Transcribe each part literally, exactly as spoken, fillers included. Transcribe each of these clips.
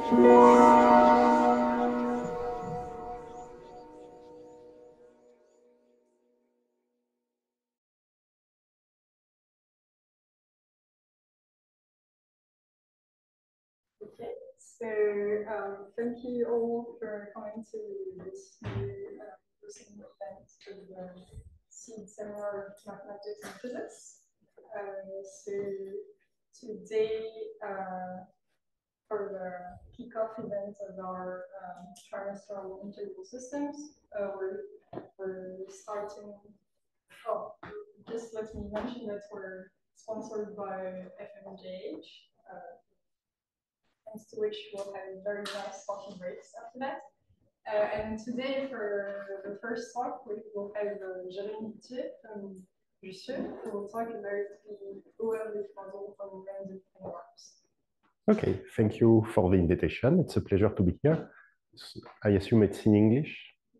Okay, so um, thank you all for coming to this new uh, listening event of the Seed Seminar of Mathematics and Physics. Uh, so today, uh, for the kickoff event of our um, trimestral integral systems, uh, we're, we're starting. Oh, just let me mention that we're sponsored by F M J H. Uh, Thanks to which we'll have very nice talking breaks after that. Uh, and today, for the first talk, we will have uh, Jérémy Dittier from Jussieu, who will talk about the O L loop model from random forms. Okay, thank you for the invitation. It's a pleasure to be here. I assume it's in English.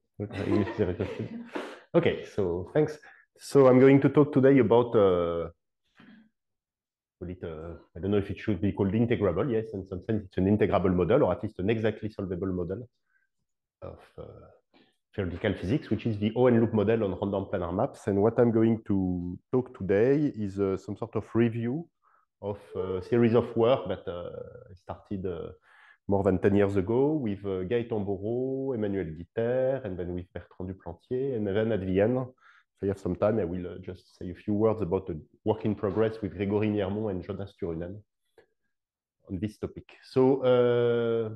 Okay, so thanks. So I'm going to talk today about uh, It, uh, I don't know if it should be called integrable. Yes, in some sense, it's an integrable model, or at least an exactly solvable model of uh, theoretical physics, which is the O N loop model on random planar maps. And what I'm going to talk today is uh, some sort of review of a series of work that uh, started uh, more than ten years ago with uh, Gaëtan Borot, Emmanuel Guiter, and then with Bertrand Duplantier, and then at the end, if I have some time, I will uh, just say a few words about the work in progress with Grégory Niermont and Jonas Turunen on this topic. So uh,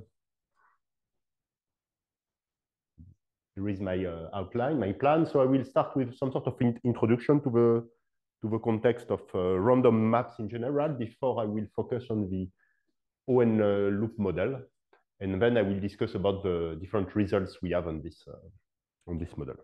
here is my uh, outline, my plan. So I will start with some sort of in introduction to the to the context of uh, random maps in general. Before I will focus on the O N uh, loop model, and then I will discuss about the different results we have on this uh, on this model.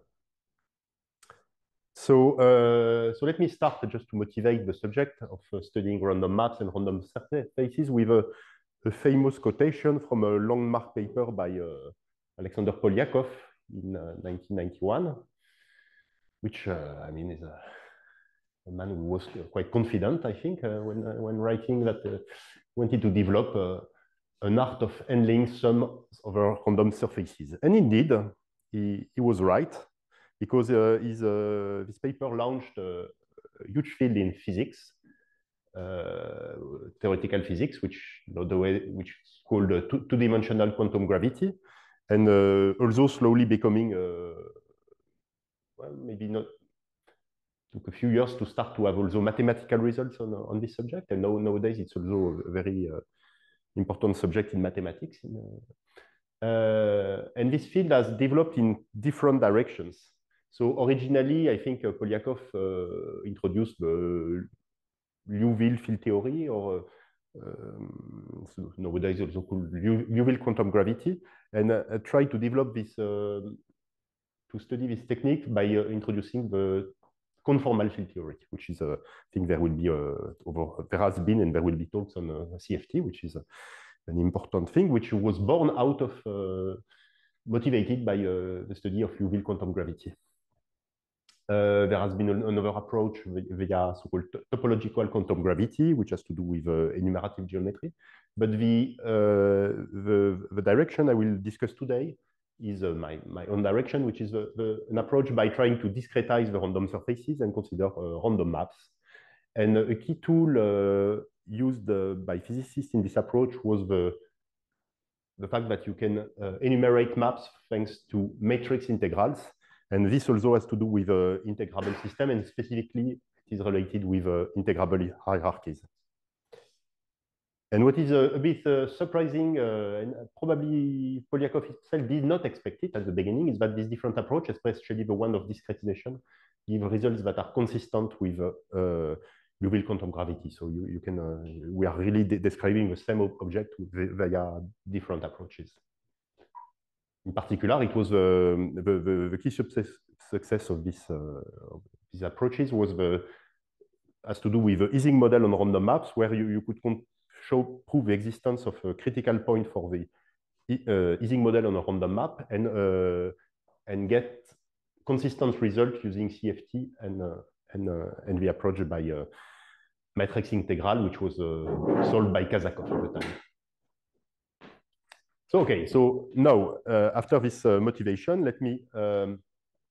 So, uh, so let me start just to motivate the subject of uh, studying random maps and random surfaces with a, a famous quotation from a landmark paper by uh, Alexander Polyakov in uh, nineteen ninety-one, which uh, I mean is a, a man who was quite confident, I think, uh, when uh, when writing that uh, wanted to develop uh, an art of handling some over random surfaces, and indeed he, he was right. Because uh, his, uh, this paper launched uh, a huge field in physics, uh, theoretical physics, which you know, the way which is called uh, two-dimensional quantum gravity, and uh, also slowly becoming, uh, well, maybe not, took a few years to start to have also mathematical results on, on this subject, and now, nowadays it's also a very uh, important subject in mathematics. In, uh, uh, and this field has developed in different directions. So originally, I think uh, Polyakov uh, introduced the Liouville field theory, or uh, um, so nowadays also called Liouville quantum gravity, and uh, tried to develop this, uh, to study this technique by uh, introducing the conformal field theory, which is, uh, I think there will be, uh, over, there has been and there will be talks on uh, C F T, which is uh, an important thing, which was born out of, uh, motivated by uh, the study of Liouville quantum gravity. Uh, there has been an, another approach via so-called topological quantum gravity, which has to do with uh, enumerative geometry. But the, uh, the, the direction I will discuss today is uh, my, my own direction, which is the, the, an approach by trying to discretize the random surfaces and consider uh, random maps. And a key tool uh, used uh, by physicists in this approach was the, the fact that you can uh, enumerate maps thanks to matrix integrals. And this also has to do with uh, integrable system, and specifically it is related with uh, integrable hierarchies. And what is uh, a bit uh, surprising, uh, and probably Polyakov himself did not expect it at the beginning, is that these different approaches, especially the one of discretization, give results that are consistent with uh, uh, Liouville quantum gravity. So you, you can, uh, we are really de describing the same object via different approaches. In particular, it was uh, the, the, the key success, success of, this, uh, of these approaches was the, has to do with the Ising model on random maps, where you, you could show, prove the existence of a critical point for the uh, Ising model on a random map, and, uh, and get consistent results using C F T and, uh, and, uh, and the approach by uh, matrix integral, which was uh, solved by Kazakov at the time. So, okay, so now, uh, after this uh, motivation, let me um,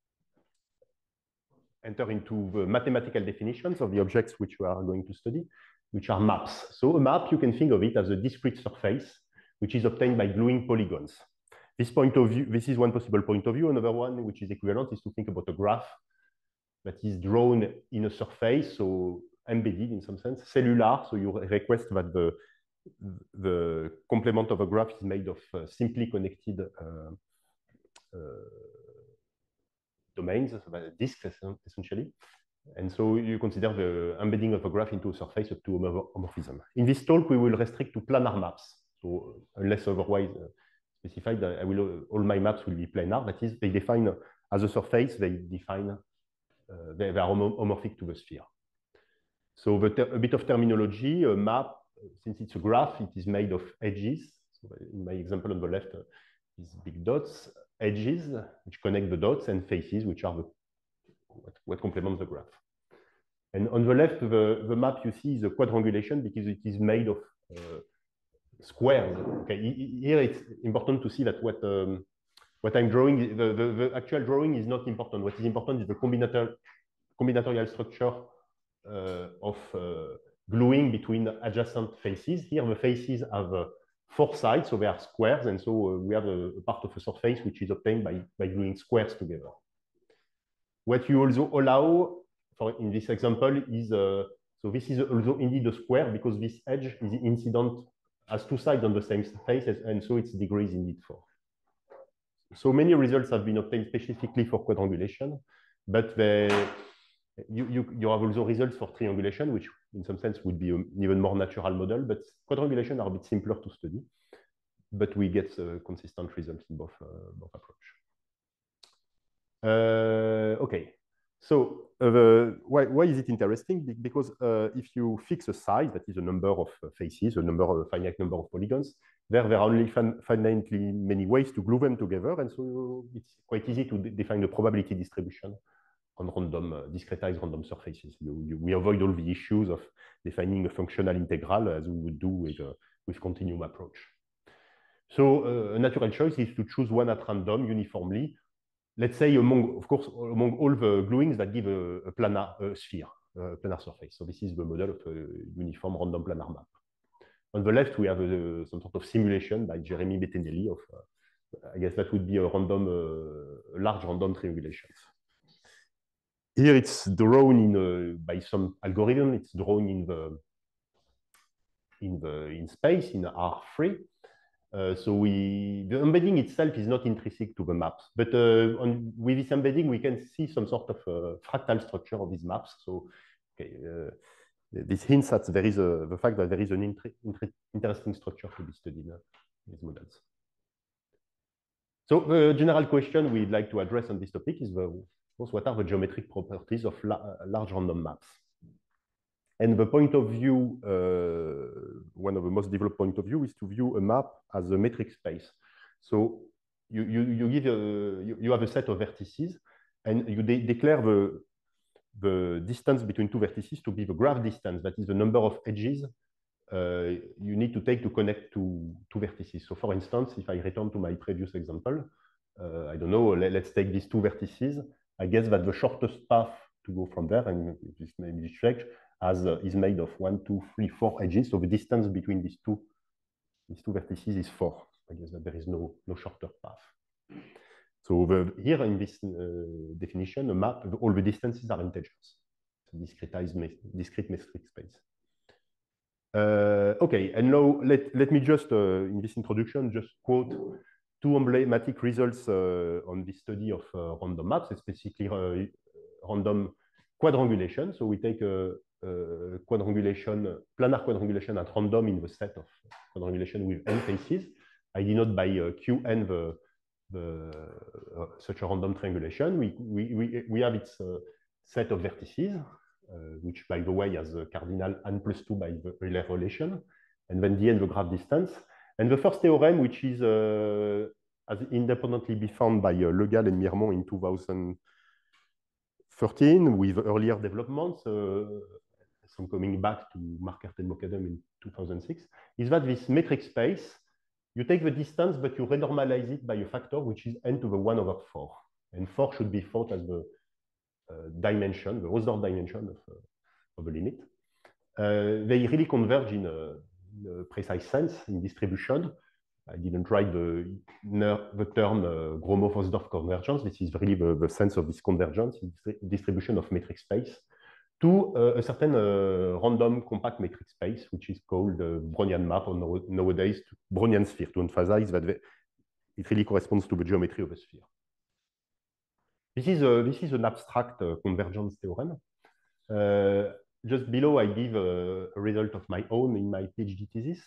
enter into the mathematical definitions of the objects which we are going to study, which are maps. So a map, you can think of it as a discrete surface, which is obtained by gluing polygons. This point of view, this is one possible point of view. Another one, which is equivalent, is to think about a graph that is drawn in a surface, so embedded in some sense, cellular. So you request that the the complement of a graph is made of uh, simply connected uh, uh, domains, disks essentially. And so you consider the embedding of a graph into a surface up to homomorphism. In this talk, we will restrict to planar maps. So unless otherwise uh, specified, I will, uh, all my maps will be planar. That is, they define uh, as a surface, they define, uh, they, they are homomorphic to the sphere. So the a bit of terminology, a map, since it's a graph, it is made of edges. So in my example on the left, uh, is big dots, edges, which connect the dots, and faces, which are the, what, what complement the graph. And on the left, the, the map you see is a quadrangulation because it is made of uh, squares. Okay, here it's important to see that what, um, what I'm drawing, the, the, the actual drawing is not important. What is important is the combinatorial, combinatorial structure uh, of uh, gluing between adjacent faces. Here, the faces have uh, four sides, so they are squares, and so uh, we have a, a part of a surface which is obtained by, by gluing squares together. What you also allow, for in this example, is uh, so this is also indeed a square because this edge is incident, has two sides on the same face, and so its degree is indeed four. So many results have been obtained specifically for quadrangulation, but they, you, you, you have also results for triangulation, which in some sense would be an even more natural model, but quadrangulation are a bit simpler to study, but we get uh, consistent results in both, uh, both approach. Uh, okay, so uh, the, why, why is it interesting? Because uh, if you fix a size, that is a number of faces, a number of a finite number of polygons, there, there are only fin finitely many ways to glue them together, and so it's quite easy to de define the probability distribution on random, uh, discretized random surfaces. You, you, we avoid all the issues of defining a functional integral as we would do with, uh, with continuum approach. So uh, a natural choice is to choose one at random uniformly. Let's say among, of course, among all the gluings that give a, a planar a sphere, a planar surface. So this is the model of a uniform random planar map. On the left, we have a, some sort of simulation by Jeremy Bettinelli of, uh, I guess that would be a random, uh, a large random triangulation. Here it's drawn in a, by some algorithm. It's drawn in the in the in space in R three. Uh, so we the embedding itself is not intrinsic to the maps, but uh, on, with this embedding we can see some sort of uh, fractal structure of these maps. So okay, uh, this hints at there is a, the fact that there is an inter inter interesting structure to be studied in uh, these models. So the general question we'd like to address on this topic is the what are the geometric properties of la large random maps? And the point of view, uh, one of the most developed point of view is to view a map as a metric space. So you, you, you, give a, you, you have a set of vertices and you de declare the, the distance between two vertices to be the graph distance, that is the number of edges uh, you need to take to connect two, two vertices. So for instance, if I return to my previous example, uh, I don't know, let, let's take these two vertices. I guess that the shortest path to go from there, and this may be checked, as uh, is made of one, two, three, four edges. So the distance between these two, these two vertices is four. I guess that there is no, no shorter path. So the, here in this uh, definition, a map, all the distances are integers. So discretized, discrete metric space. Uh, okay, and now let, let me just, uh, in this introduction, just quote two emblematic results uh, on this study of uh, random maps, specifically uh, random quadrangulation. So we take a, a quadrangulation, planar quadrangulation at random in the set of quadrangulation with n faces. I denote by uh, Qn the, the uh, such a random triangulation. We, we, we, we have its uh, set of vertices, uh, which by the way has a cardinal n plus two by the Euler relation, and then dn the graph distance. And the first theorem, which is uh, has independently been found by uh, Le Gall and Mirmont in two thousand thirteen with earlier developments, uh, some coming back to Markert and Mokadem in two thousand six, is that this metric space you take the distance, but you renormalize it by a factor which is n to the one over four. And four should be thought as the uh, dimension, the Hausdorff dimension of, uh, of a limit. Uh, they really converge in a, in a precise sense in distribution. I didn't write the, the term uh, Gromov-Hausdorff convergence. This is really the, the sense of this convergence in distribution of metric space to uh, a certain uh, random compact metric space, which is called the Brownian map, or no, nowadays Brownian sphere, to emphasize that it really corresponds to the geometry of a sphere. This is, a, this is an abstract uh, convergence theorem. Uh, just below, I give a, a result of my own in my PhD thesis,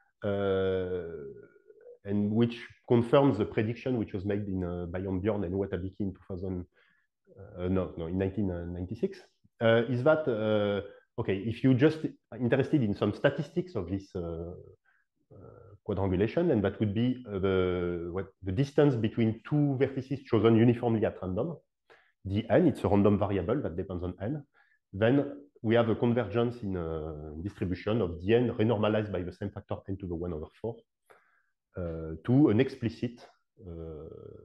uh, and which confirms the prediction which was made in, uh, by Ambjorn and Watabiki in two thousand, uh, no, no, in nineteen ninety-six. Uh, is that, uh, okay, if you just interested in some statistics of this uh, uh, quadrangulation, and that would be uh, the, what, the distance between two vertices chosen uniformly at random, the n, it's a random variable that depends on n, then we have a convergence in a distribution of the n renormalized by the same factor n to the one over four uh, to an explicit uh,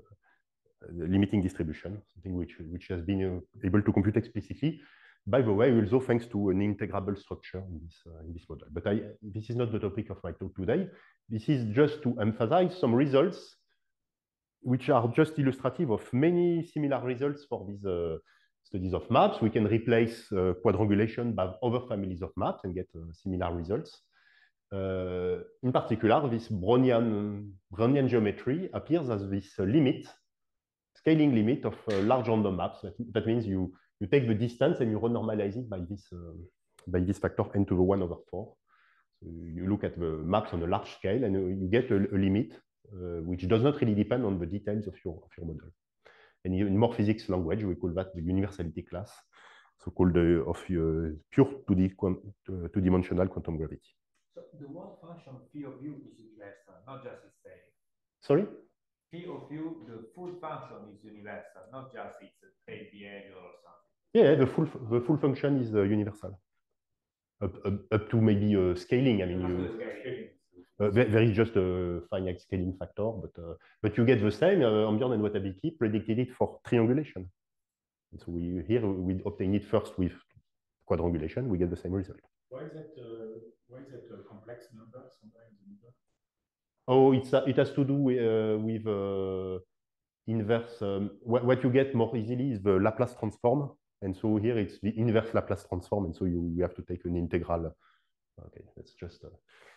limiting distribution, something which, which has been uh, able to compute explicitly. By the way, also thanks to an integrable structure in this, uh, in this model. But I, this is not the topic of my talk today. This is just to emphasize some results which are just illustrative of many similar results for these uh, studies of maps. We can replace uh, quadrangulation by other families of maps and get uh, similar results. Uh, in particular, this Brownian, Brownian geometry appears as this uh, limit, scaling limit of uh, large random maps. That, that means you You take the distance and you renormalize it by this, uh, by this factor n to the one over four. So you look at the maps on a large scale and you get a, a limit uh, which does not really depend on the details of your, of your model. And in more physics language, we call that the universality class, so-called uh, of uh, pure two-dimensional quantum gravity. So the one function phi of u is universal, not just its same. Sorry? Phi of u, the full function is universal, not just its state behavior or something. Yeah, the full the full function is uh, universal. Up, up, up to maybe uh, scaling. I mean, you, uh, there, there is just a finite scaling factor, but uh, but you get the same. Uh, Ambjorn and Watabiki predicted it for triangulation. And so we here we obtain it first with quadrangulation. We get the same result. Why is that? Uh, why is that a complex number somewhere in the middle? Oh, it's uh, it has to do with, uh, with uh, inverse. Um, what, what you get more easily is the Laplace transform. And so here it's the inverse Laplace transform, and so you, you have to take an integral. Okay, that's just. Uh,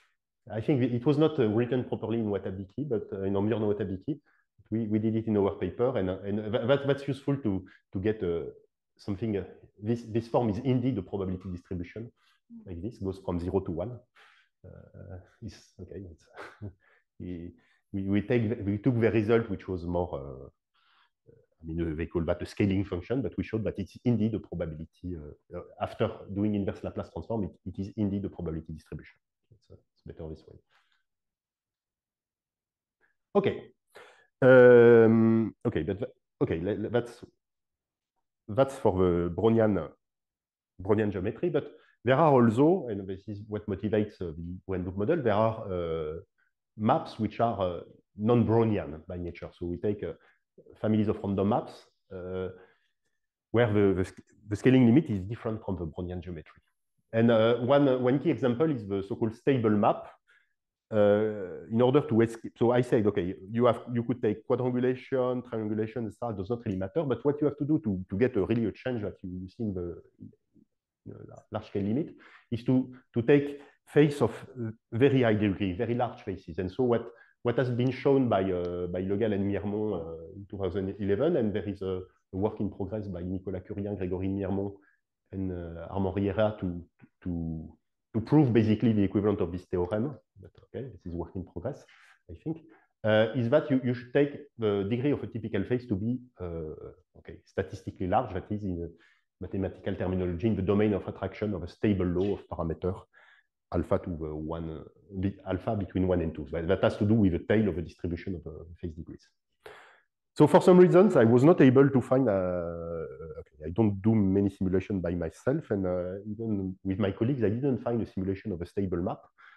I think it was not uh, written properly in Watabiki, but uh, in Ambjorn and Watabiki, we, we did it in our paper, and, uh, and that, that's useful to to get uh, something. Uh, this this form is indeed a probability distribution, like this goes from zero to one. Uh, it's, okay, it's we, we take we took the result which was more. Uh, I mean, they call that a scaling function, but we showed that it's indeed a probability. Uh, after doing inverse Laplace transform, it, it is indeed a probability distribution. It's, uh, it's better this way. Okay. Um, okay, but okay, that's that's for the Brownian Brownian geometry. But there are also, and this is what motivates uh, the Wendt model. There are uh, maps which are uh, non-Brownian by nature. So we take uh, families of random maps uh, where the, the, the scaling limit is different from the Brownian geometry. And uh, one, uh, one key example is the so-called stable map. Uh, in order to escape, so I said, okay, you have you could take quadrangulation, triangulation, et cetera. It does not really matter, but what you have to do to, to get a really a change that you see in the, in the large scale limit is to, to take face of very high degree, very large faces. And so what What has been shown by, uh, by Le Gall and Miermont uh, in two thousand eleven, and there is a, a work in progress by Nicolas Curien, Grégory Miermont, and uh, Armand Riera to, to, to prove basically the equivalent of this theorem. But okay, this is work in progress, I think. Uh, is that you, you should take the degree of a typical face to be uh, okay, statistically large, that is in mathematical terminology, in the domain of attraction of a stable law of parameter alpha to the one, uh, alpha between one and two. That, that has to do with the tail of the distribution of uh, phase degrees. So for some reasons, I was not able to find, uh, okay, I don't do many simulations by myself, and uh, even with my colleagues, I didn't find a simulation of a stable map.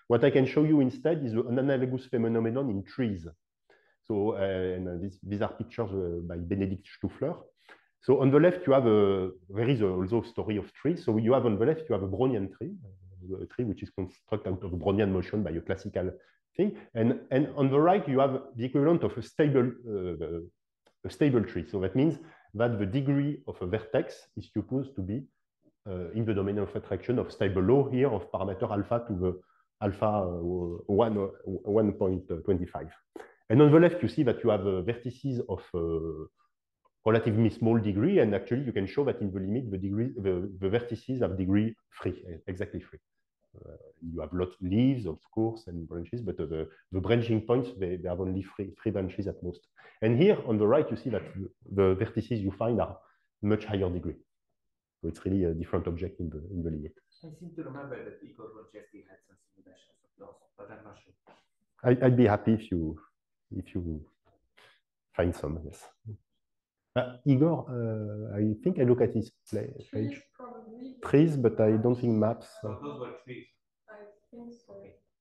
What I can show you instead is an analogous phenomenon in trees. So, uh, and uh, these, these are pictures uh, by Benedict Stuffler. So on the left, you have a, there is a, also a story of trees. So you have on the left, you have a Brownian tree, a tree which is constructed out of Brownian motion by a classical thing. And, and on the right, you have the equivalent of a stable, uh, a stable tree. So that means that the degree of a vertex is supposed to be uh, in the domain of attraction of stable law here of parameter alpha to the alpha uh, one point two five. And on the left, you see that you have uh, vertices of uh, relatively small degree, and actually you can show that in the limit, the degree, the, the vertices have degree free, exactly free. Uh, you have lot leaves, of course, and branches, but uh, the, the branching points, they, they have only three, three branches at most. And here on the right, you see that the, the vertices you find are much higher degree. So it's really a different object in the, in the limit. I seem to remember that Igor Ronchetti had some simulations of those, but I'm not sure. I, I'd be happy if you, if you find some, yes. Uh, Igor, uh, I think I look at his play, page. Trees, probably. Trees, but I don't think maps. So those were trees. I think so.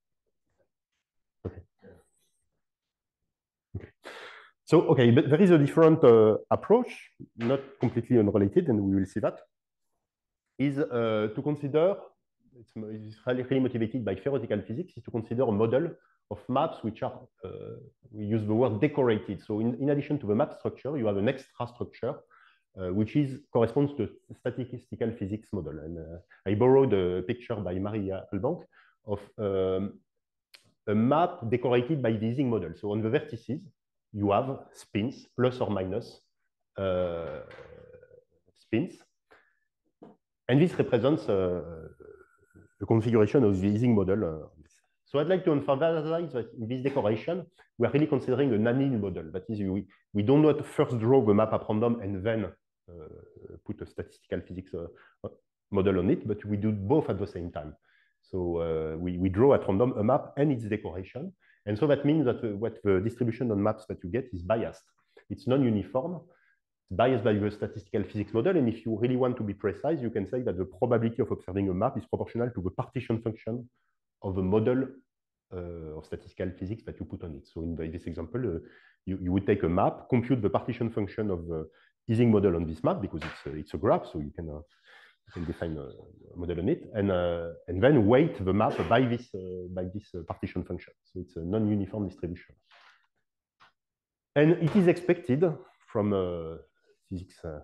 Okay. Okay. So, okay, but there is a different uh, approach, not completely unrelated, and we will see that, is uh, to consider, it's, it's really motivated by theoretical physics, is to consider a model of maps which are, uh, we use the word decorated. So in, in addition to the map structure, you have an extra structure, uh, which is corresponds to a statistical physics model. And uh, I borrowed a picture by Maria Albank of um, a map decorated by the Ising model. So on the vertices, you have spins, plus or minus uh, spins. And this represents uh, the configuration of the Ising model. Uh, So I'd like to emphasize that in this decoration, we are really considering an annealed model. That is, we, we don't not first draw the map at random and then uh, put a statistical physics uh, model on it, but we do both at the same time. So uh, we, we draw at random a map and its decoration. And so that means that uh, what the distribution on maps that you get is biased. It's non-uniform, biased by the statistical physics model. And if you really want to be precise, you can say that the probability of observing a map is proportional to the partition function of a model uh, of statistical physics that you put on it. So in this example, uh, you, you would take a map, compute the partition function of the Ising model on this map, because it's a, it's a graph, so you can, uh, you can define a, a model on it, and, uh, and then weight the map by this, uh, by this uh, partition function. So it's a non-uniform distribution. And it is expected from uh, physics, uh,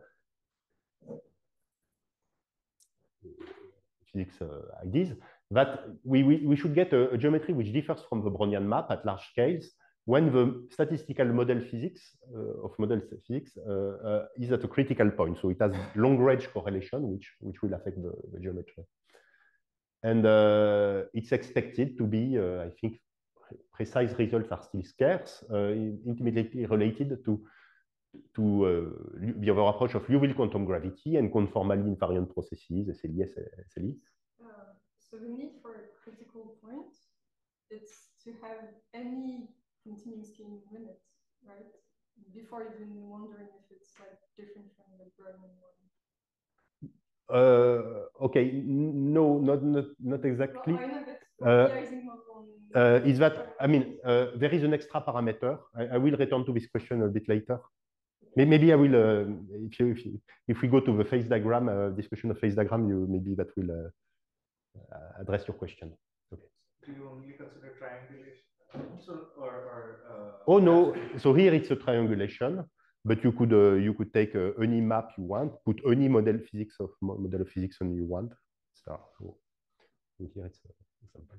physics uh, ideas that we, we, we should get a, a geometry which differs from the Brownian map at large scales when the statistical model physics uh, of model physics uh, uh, is at a critical point. So it has long range correlation, which, which will affect the, the geometry. And uh, it's expected to be, uh, I think, precise results are still scarce, uh, intimately related to, to uh, the other approach of Liouville quantum gravity and conformally invariant processes, S L I, S L I. So the need for a critical point, it's to have any continuous gain limit, right? Before even wondering if it's like different from the Brownian one. Uh, okay, no, not not not exactly. Well, I know that uh, Ising model uh, is that I mean uh, there is an extra parameter. I, I will return to this question a bit later. Maybe, maybe I will uh, if you, if you if we go to the phase diagram uh, discussion of phase diagram, you maybe that will. Uh, Uh, address your question. Okay. Do you only consider triangulation? So, or, or, uh, oh no, so here it's a triangulation, but you could uh, you could take uh, any map you want, put any model physics of model of physics on you want. So, so here it's an example.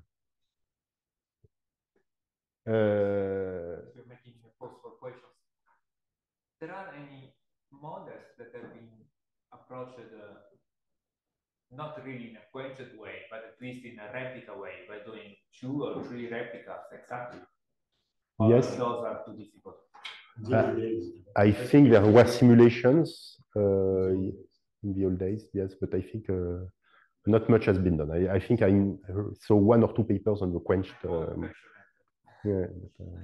Uh, We're making possible questions. There are any models that have been approached uh, not really in a quenched way, but at least in a replica way, by doing two or three replicas exactly? Or yes. Those are too difficult. Uh, I think there were simulations uh, in the old days, yes, but I think uh, not much has been done. I, I think I saw one or two papers on the quenched. Um, yeah, but, uh,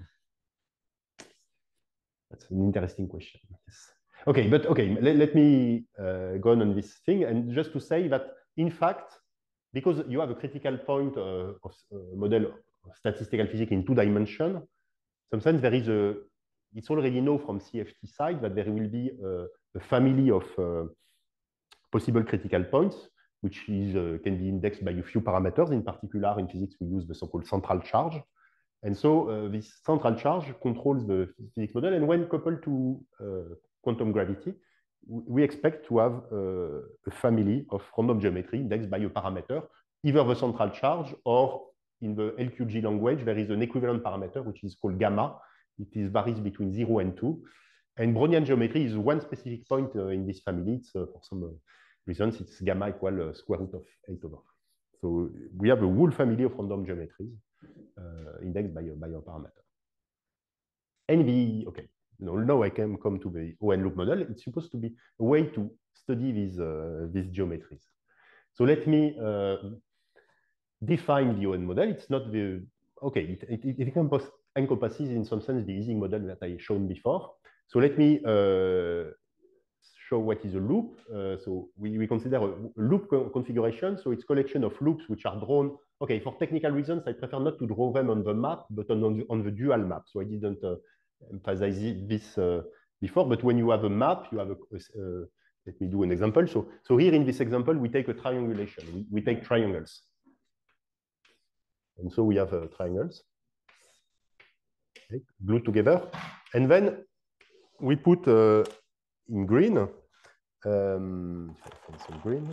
that's an interesting question. Yes. Okay, but okay, let, let me uh, go on on this thing, and just to say that, in fact, because you have a critical point uh, of uh, model of statistical physics in two dimensions, sometimes there is a, it's already known from C F T side that there will be a, a family of uh, possible critical points, which is, uh, can be indexed by a few parameters. In particular, in physics, we use the so-called central charge. And so uh, this central charge controls the physics model. And when coupled to uh, quantum gravity, we expect to have uh, a family of random geometry indexed by a parameter, either the central charge or in the L Q G language, there is an equivalent parameter, which is called gamma. It is varies between zero and two. And Brownian geometry is one specific point uh, in this family. It's, uh, for some uh, reasons, it's gamma equal uh, square root of eight over three. So we have a whole family of random geometries uh, indexed by, uh, by a parameter. And the, okay, now, now I can come to the O N loop model. It's supposed to be a way to study these, uh, these geometries. So let me uh, define the O N model. It's not the, okay, it, it, it encompasses in some sense the Ising model that I shown before. So let me uh, show what is a loop. Uh, so we, we consider a loop co configuration. So it's a collection of loops which are drawn. Okay, for technical reasons, I prefer not to draw them on the map, but on, on, the, on the dual map. So I didn't uh, emphasize this uh, before, but when you have a map, you have a, uh, let me do an example. So, so here in this example, we take a triangulation. We, we take triangles. And so we have uh, triangles okay, glued together. And then we put uh, in green, um, some green.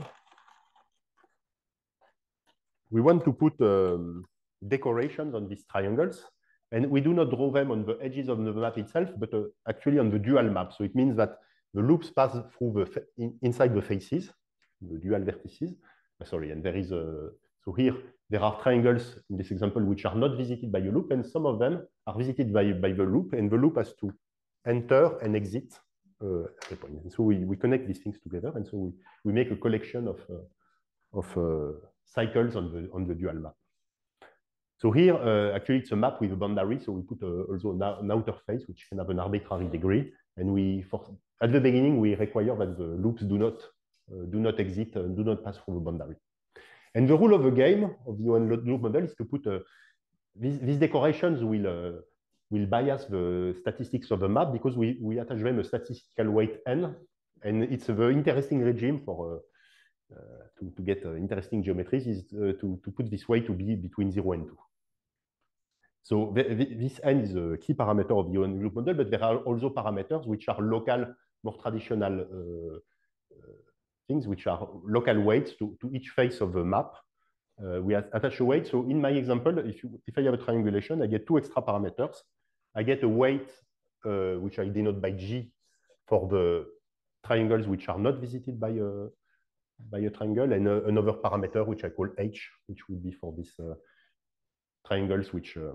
We want to put um, decorations on these triangles. And we do not draw them on the edges of the map itself, but uh, actually on the dual map. So it means that the loops pass through the in, inside the faces, the dual vertices. Uh, sorry, and there is a, so here there are triangles in this example which are not visited by a loop, and some of them are visited by, by the loop, and the loop has to enter and exit uh, at a point. And so we, we connect these things together, and so we, we make a collection of, uh, of uh, cycles on the, on the dual map. So here, uh, actually, it's a map with a boundary. So we put uh, also an, an outer face, which can have an arbitrary degree. And we, for, at the beginning, we require that the loops do not, uh, do not exit, uh, do not pass through the boundary. And the rule of the game of the O N loop model is to put uh, these, these decorations will, uh, will bias the statistics of the map because we, we attach them a statistical weight n. And it's a very interesting regime for uh, uh, to, to get uh, interesting geometries is uh, to, to put this weight to be between zero and two. So the, the, this n is a key parameter of the O N loop model, but there are also parameters which are local, more traditional uh, uh, things, which are local weights to, to each face of the map. Uh, we attach a weight. So in my example, if, you, if I have a triangulation, I get two extra parameters. I get a weight, uh, which I denote by G for the triangles which are not visited by a, by a triangle, and uh, another parameter which I call H, which would be for these uh, triangles which uh,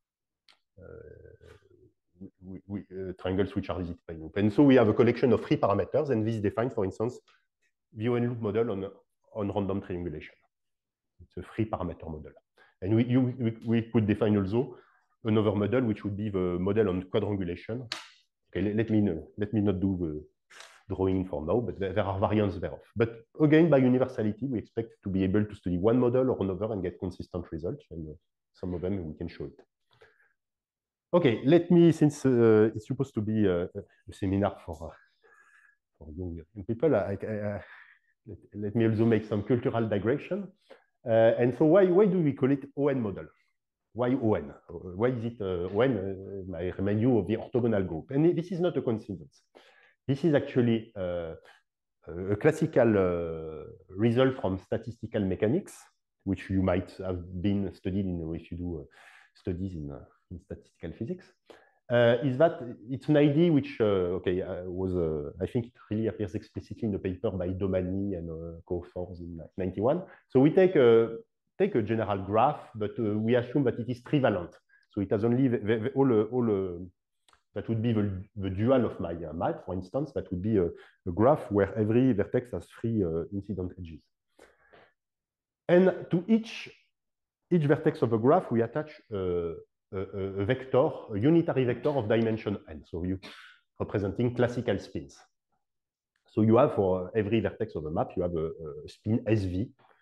uh, we, we, uh, triangles which are visited by loop. And so we have a collection of three parameters, and this defines, for instance, the O N loop model on, on random triangulation. It's a three parameter model. And we, you, we, we could define also another model, which would be the model on quadrangulation. Okay, let, let, me, know, let me not do the drawing for now, but there, there are variants thereof. But again, by universality, we expect to be able to study one model or another and get consistent results. And uh, some of them, we can show it. Okay, let me, since uh, it's supposed to be uh, a seminar for, uh, for young people, I, I, I, let, let me also make some cultural digression. Uh, and so why, why do we call it O N model? Why O N? Why is it uh, O N? Uh, I remind you of the orthogonal group. And this is not a coincidence. This is actually uh, a classical uh, result from statistical mechanics, which you might have been studied in if you do uh, studies in, uh, in statistical physics. Uh, is that it's an idea which, uh, okay, uh, was, uh, I think it really appears explicitly in the paper by Domani and uh, co-authors in ninety-one. So we take a, take a general graph, but uh, we assume that it is trivalent. So it has only the, the, all, uh, all uh, that would be the, the dual of my uh, map, for instance, that would be a, a graph where every vertex has three uh, incident edges. And to each, each vertex of a graph, we attach uh, A, a vector, a unitary vector of dimension n. So you representing classical spins. So you have for every vertex of a map, you have a, a spin S V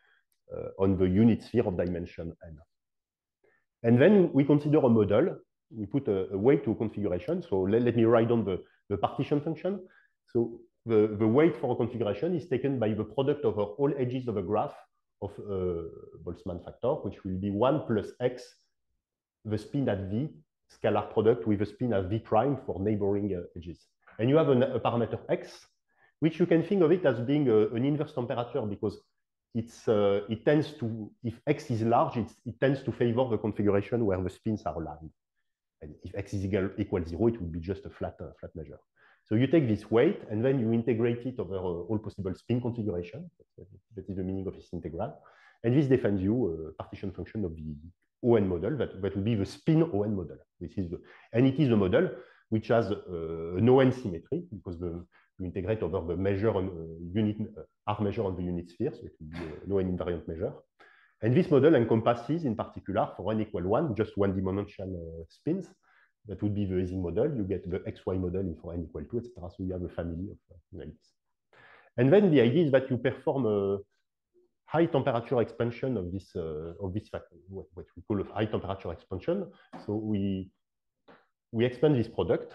uh, on the unit sphere of dimension n. And then we consider a model. We put a, a weight to a configuration. So let, let me write down the, the partition function. So the, the weight for a configuration is taken by the product over all edges of a graph of a Boltzmann factor, which will be one plus x, the spin at v, scalar product with a spin at v prime for neighboring uh, edges. And you have an, a parameter x, which you can think of it as being a, an inverse temperature because it's, uh, it tends to, if x is large, it's, it tends to favor the configuration where the spins are aligned. And if x is equal, equal zero, it would be just a flat, uh, flat measure. So you take this weight and then you integrate it over uh, all possible spin configuration. That is the meaning of this integral. And this defines you a partition function of the O N model that, that will be the spin O N model. This is the, and it is the model which has uh, an O N symmetry because the, you integrate over the measure on uh, unit uh, R measure on the unit sphere, so it will be uh, an O N invariant measure. And this model encompasses, in particular, for n equal one, just one dimension uh, spins. That would be the Ising model. You get the X Y model for n equal two, et cetera. So you have a family of uh, like this. And then the idea is that you perform a high temperature expansion of this uh, of this factor, what, what we call a high temperature expansion. So we we expand this product.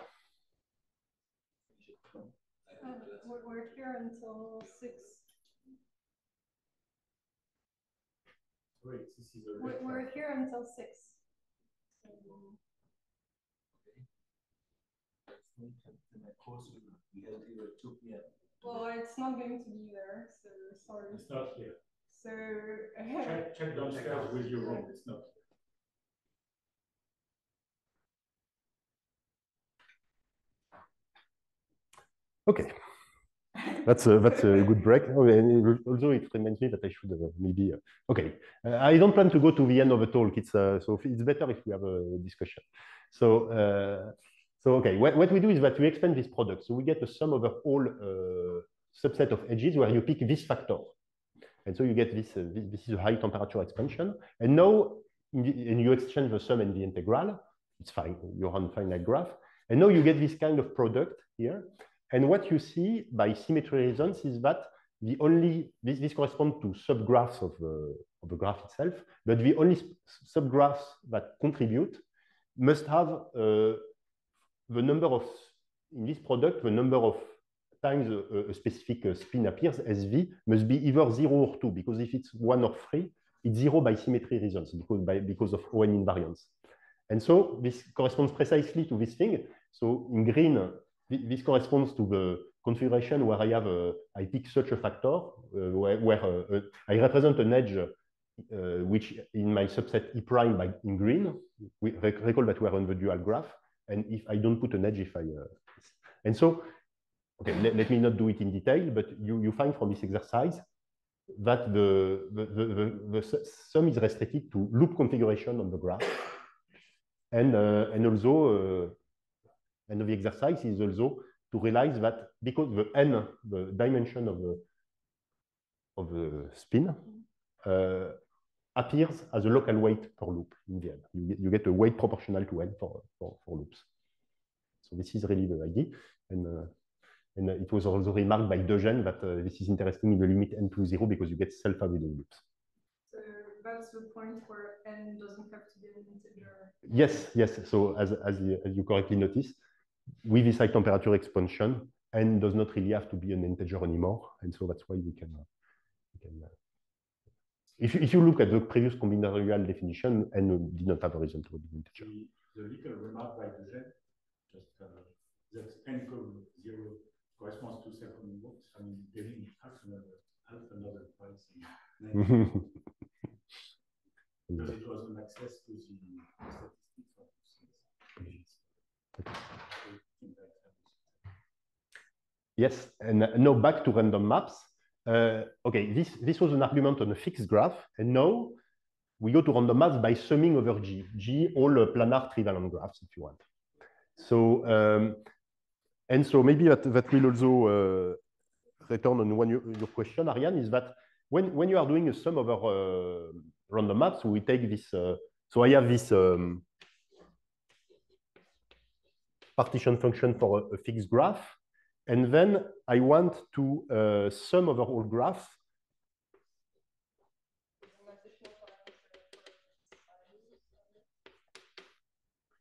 Um, we're here until six. Wait, this is a We're, we're here until six. So, well, it's not going to be there, so sorry. It's not here. So Check, check downstairs with your room. It's not. Okay. That's a, that's a good break. Oh, and also, it reminds me that I should uh, maybe. Uh, okay, uh, I don't plan to go to the end of the talk. It's uh, so it's better if we have a discussion. So, uh, so okay, what, what we do is that we expand this product. So we get a sum over all uh, subset of edges where you pick this factor, and so you get this. Uh, this, this is a high temperature expansion, and now in the, and you exchange the sum and the integral. It's fine. You're on finite graph, and now you get this kind of product here. And what you see by symmetry reasons is that the only, this, this corresponds to subgraphs of the, of the graph itself, but the only subgraphs that contribute must have uh, the number of, in this product, the number of times a, a specific uh, spin appears, S V, must be either zero or two, because if it's one or three, it's zero by symmetry reasons, because, by, because of O N invariance. And so this corresponds precisely to this thing. So in green, this corresponds to the configuration where I have a, I pick such a factor uh, where, where uh, uh, I represent an edge uh, which in my subset E prime by in green. We recall that we are on the dual graph, and if I don't put an edge, if I uh, and so okay, let, let me not do it in detail, but you you find from this exercise that the the, the, the, the sum is restricted to loop configuration on the graph, and uh, and also. Uh, And the exercise is also to realize that because the n, the dimension of the, of the spin, uh, appears as a local weight per loop in the end. You get, you get a weight proportional to n for, for, for loops. So this is really the idea. And, uh, and it was also remarked by Dejean that uh, this is interesting in the limit n to zero because you get self-avoiding loops. So that's the point where n doesn't have to be an integer. Yes, yes. So as, as, you, as you correctly noticed, with this high temperature expansion, n does not really have to be an integer anymore, and so that's why we can. Uh, we can uh, if you if you look at the previous combinatorial definition, n did not have a reason to be an integer. The, the little remark by Dejean, just uh, that n equals zero corresponds to self-avoiding loops. I mean, getting half another half another price. Because it was an access to the statistics. Yes, and now back to random maps. Uh, okay, this, this was an argument on a fixed graph, and now we go to random maps by summing over G. G, all uh, planar trivalent graphs, if you want. So, um, and so maybe that, that will also uh, return on one your, your question, Ariane, is that when, when you are doing a sum over uh, random maps, we take this, uh, so I have this um, partition function for a, a fixed graph, and then I want to uh, sum over all graphs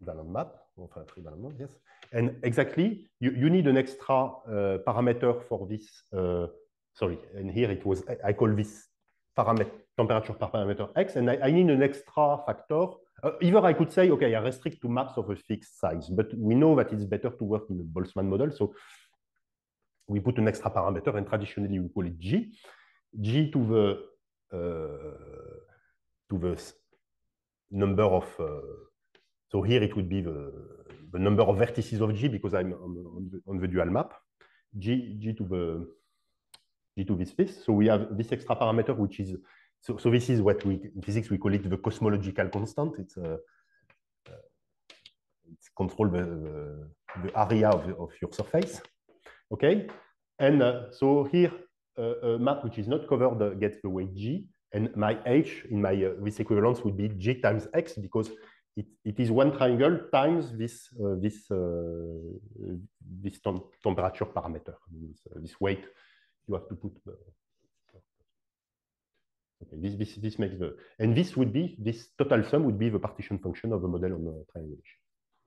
Trivalent map, enfin trivalent map, yes. And exactly, you, you need an extra uh, parameter for this. Uh, sorry, and here it was, I, I call this parameter, temperature per parameter X, and I, I need an extra factor. Uh, either I could say, okay, I restrict to maps of a fixed size, but we know that it's better to work in a Boltzmann model, so we put an extra parameter, and traditionally we call it G. G to the, uh, to the number of, uh, so here it would be the, the number of vertices of G because I'm on, on, the, on the dual map. G, G to the G to this this. So we have this extra parameter, which is, so, so this is what we, in physics, we call it the cosmological constant. It's, uh, uh, it's control the, the, the area of, of your surface. Okay. And uh, so here, uh, a map which is not covered uh, gets the weight G, and my H in my uh, this equivalence would be G times X because it, it is one triangle times this uh, this uh, this tem temperature parameter, this, uh, this weight you have to put. Uh, okay, this this this makes the, and this would be, this total sum would be the partition function of the model on the triangulation.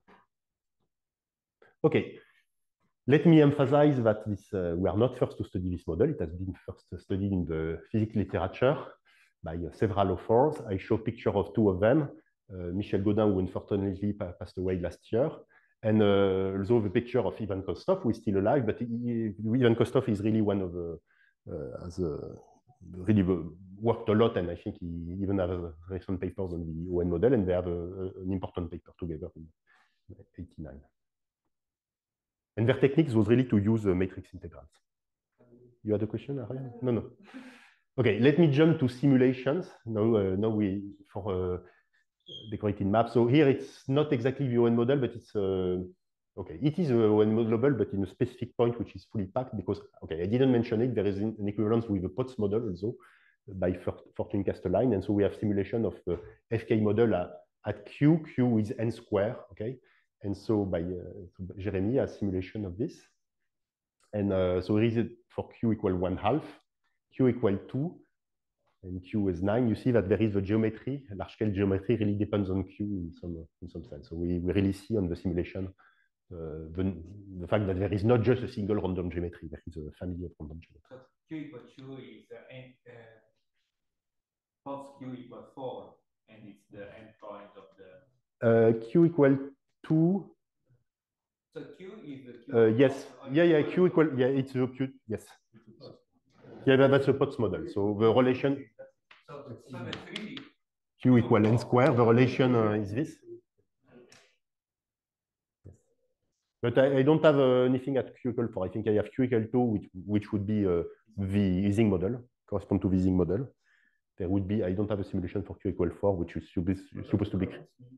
Okay. Let me emphasize that this, uh, we are not first to study this model. It has been first studied in the physics literature by uh, several authors. I show a picture of two of them, uh, Michel Gaudin, who unfortunately passed away last year, and uh, also the picture of Ivan Kostov, who is still alive, but he, Ivan Kostov is really one of the, uh, has uh, really worked a lot, and I think he even has recent papers on the O N model, and they have a, a, an important paper together in eighty-nine. And their techniques was really to use uh, matrix integrals. You had a question, Ariane? No, no. Okay, let me jump to simulations. Now, uh, now we, for uh, decorated maps. So here it's not exactly the O N model, but it's, uh, okay, it is a O N model, but in a specific point, which is fully packed because, okay, I didn't mention it, there is an equivalence with the Potts model also by Fortune Castelline. And so we have simulation of the F K model at, at Q, Q is N square, okay? And so by uh, so Jeremy has simulation of this. And uh, so is it for Q equal one half, Q equal two, and Q is nine. You see that there is a geometry, large scale geometry really depends on Q in some, in some sense. So we, we really see on the simulation uh, the, the fact that there is not just a single random geometry, there is a family of random geometry. So Q equal two is the end, uh, post Q equal four, and it's the endpoint of the. Uh, Q equal two. So Q is the Q. Uh, yes, yeah, yeah, Q equal, yeah, it's a Q, yes. Yeah, that, that's a Potts model. So the relation. So symmetry. Q equal N square, the relation uh, is this. But I, I don't have uh, anything at Q equal four. I think I have Q equal two, which, which would be uh, the Ising model, correspond to the Ising model. There would be, I don't have a simulation for Q equal four, which is supposed to be.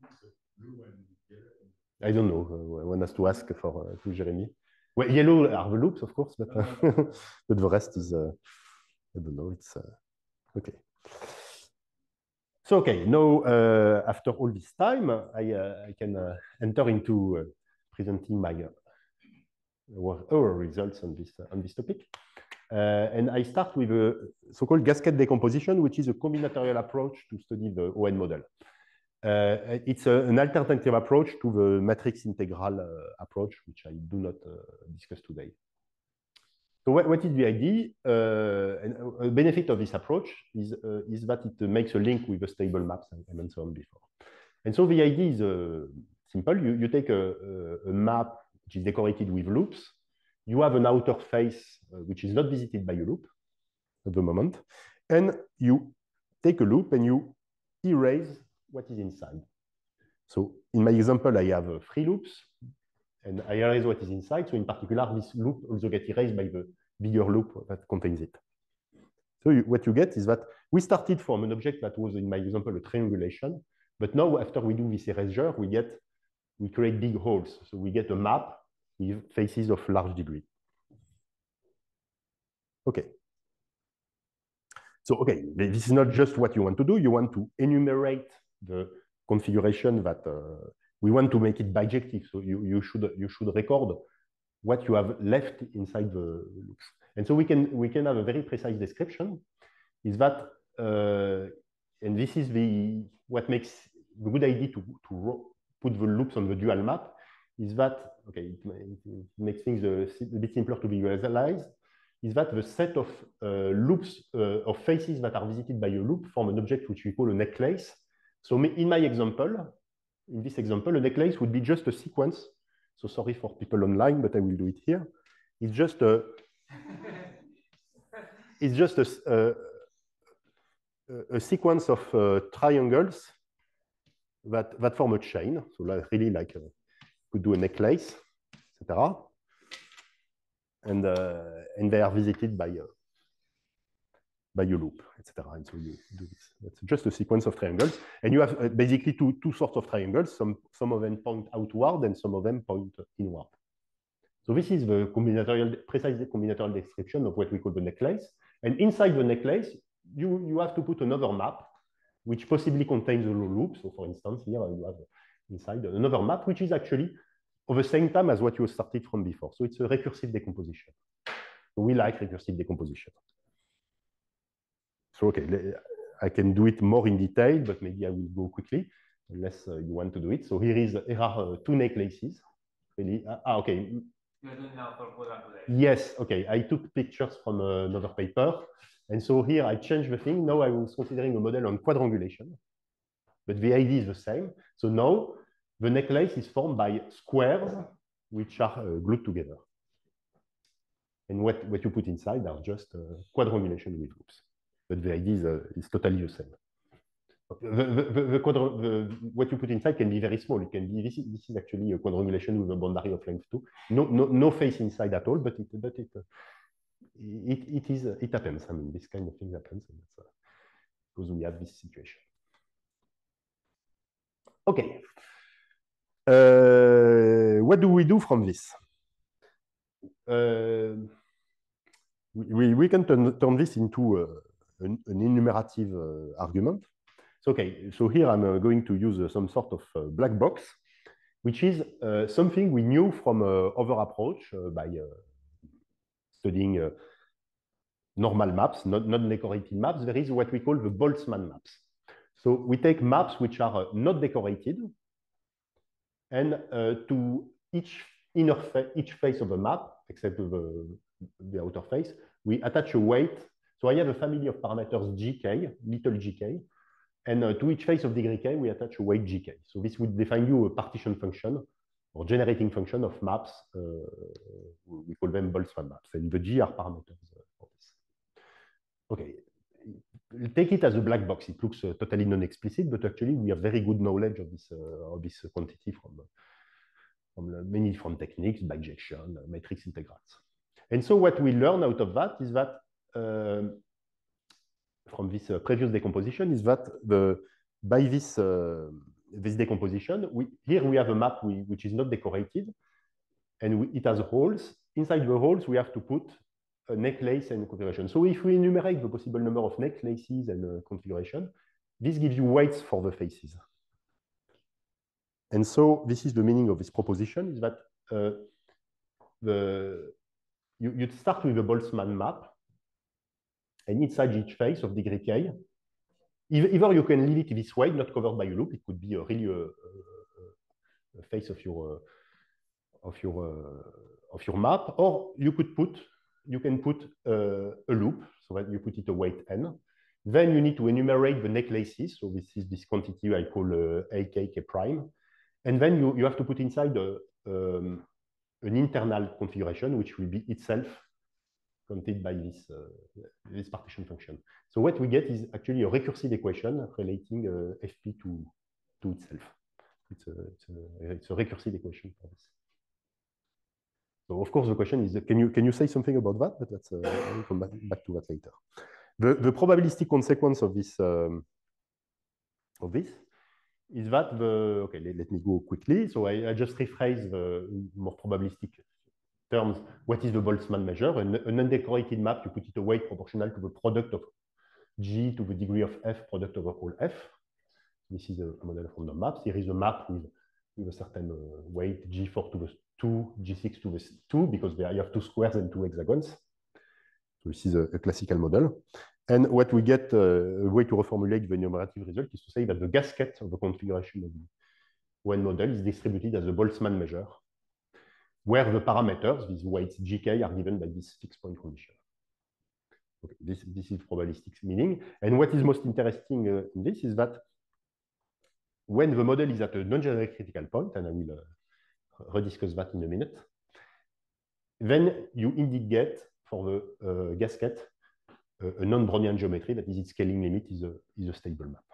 I don't know. Uh, one has to ask for uh, to Jeremy. Well, yellow are the loops, of course, but, uh, but the rest is, uh, I don't know. It's uh, okay. So, okay, now uh, after all this time, I, uh, I can uh, enter into uh, presenting my uh, our results on this, uh, on this topic. Uh, and I start with a so-called gasket decomposition, which is a combinatorial approach to study the O N model. Uh, it's a, an alternative approach to the matrix integral uh, approach, which I do not uh, discuss today. So what, what is the idea? Uh, and a benefit of this approach is, uh, is that it makes a link with the stable maps I mentioned so before. And so the idea is uh, simple. You, you take a, a, a map which is decorated with loops. You have an outer face uh, which is not visited by a loop at the moment. And you take a loop and you erase what is inside. So in my example, I have uh, three loops. And I erase what is inside. So in particular, this loop also gets erased by the bigger loop that contains it. So you, what you get is that we started from an object that was, in my example, a triangulation. But now, after we do this erasure, we get, we create big holes. So we get a map with faces of large degree. Okay. So, okay, this is not just what you want to do. You want to enumerate the configuration that uh, we want to make it bijective, so you, you should you should record what you have left inside the loops. And so we can we can have a very precise description. Is that uh, and this is the what makes the good idea to to put the loops on the dual map is that, okay, it, it makes things a, a bit simpler to visualize, is that the set of uh, loops, uh, of faces that are visited by a loop form an object which we call a necklace. So in my example, in this example, a necklace would be just a sequence. So sorry for people online, but I will do it here. It's just a, it's just a, a, a sequence of uh, triangles that, that form a chain. So like, really like, a, could do a necklace, et cetera. And, uh, and they are visited by, uh, by a loop, et cetera. And so you do this. That's just a sequence of triangles. And you have uh, basically two, two sorts of triangles. Some, some of them point outward and some of them point inward. So this is the combinatorial, precise combinatorial description of what we call the necklace. And inside the necklace, you, you have to put another map, which possibly contains a loop. So for instance, here you have inside another map, which is actually of the same time as what you started from before. So it's a recursive decomposition. So we like recursive decomposition. So, okay, I can do it more in detail, but maybe I will go quickly, unless uh, you want to do it. So here is, here are uh, two necklaces. Really, ah, okay. You're doing now for Poland today. Yes, okay. I took pictures from uh, another paper. And so here I changed the thing. Now I was considering a model on quadrangulation, but the idea is the same. So now the necklace is formed by squares which are uh, glued together. And what, what you put inside are just uh, quadrangulation with loops. But the idea is, uh, is totally the same. The, the, the, the quadra the, what you put inside can be very small. It can be, this is, this is actually a quadrangulation with a boundary of length two. No, no, no face inside at all, but it, but it, uh, it, it, is, uh, it happens. I mean, this kind of thing happens. And that's, uh, because we have this situation. Okay. Uh, what do we do from this? Uh, we, we can turn, turn this into uh, an, an enumerative uh, argument. So, okay, so here I'm uh, going to use uh, some sort of uh, black box, which is uh, something we knew from uh, other approach uh, by uh, studying uh, normal maps, not, not decorated maps. There is what we call the Boltzmann maps. So we take maps which are uh, not decorated, and uh, to each inner fa each face of a map, except the, the outer face, we attach a weight. So I have a family of parameters gk, little gk, and uh, to each face of degree k, we attach a weight gk. So this would define you a partition function or generating function of maps. Uh, we call them Boltzmann maps, and the G are parameters for this. Okay, take it as a black box. It looks uh, totally non-explicit, but actually we have very good knowledge of this uh, of this quantity from uh, from many different techniques, bijection, uh, matrix integrals. And so what we learn out of that is that uh, from this uh, previous decomposition is that the by this uh, this decomposition, we, here we have a map we, which is not decorated, and we, it has holes. Inside the holes, we have to put a necklace and configuration. So if we enumerate the possible number of necklaces and uh, configuration, this gives you weights for the faces. And so this is the meaning of this proposition, is that uh, the you, you'd start with the Boltzmann map, and inside each face of degree k, either you can leave it this way, not covered by a loop. It could be a really a, a, a face of your uh, of your uh, of your map, or you could put you can put uh, a loop, so that you put it a weight n. Then you need to enumerate the necklaces. So this is this quantity I call uh, A K K prime, and then you you have to put inside a, um, an internal configuration, which will be itself counted by this, uh, this partition function. So what we get is actually a recursive equation relating uh, F P to, to itself. It's a, it's, a, it's a recursive equation for this. So of course the question is, can you, can you say something about that? But let's uh, I'll come back, back to that later. The, the probabilistic consequence of this, um, of this is that the, okay, let, let me go quickly. So I, I just rephrase the more probabilistic terms, what is the Boltzmann measure? An, an undecorated map, you put it a weight proportional to the product of G to the degree of F product over all F. This is a model from the maps. Here is a map with, with a certain uh, weight, G four to the two, G six to the two, because there you have two squares and two hexagons. So this is a, a classical model. And what we get, uh, a way to reformulate the enumerative result is to say that the gasket of the configuration of the, when model is distributed as a Boltzmann measure, where the parameters, these weights gk, are given by this fixed point condition. Okay, this, this is probabilistic meaning. And what is most interesting uh, in this is that when the model is at a non-generic critical point, and I will uh, rediscuss that in a minute, then you indeed get, for the uh, gasket, uh, a non-Brownian geometry, that is, its scaling limit is a, is a stable map.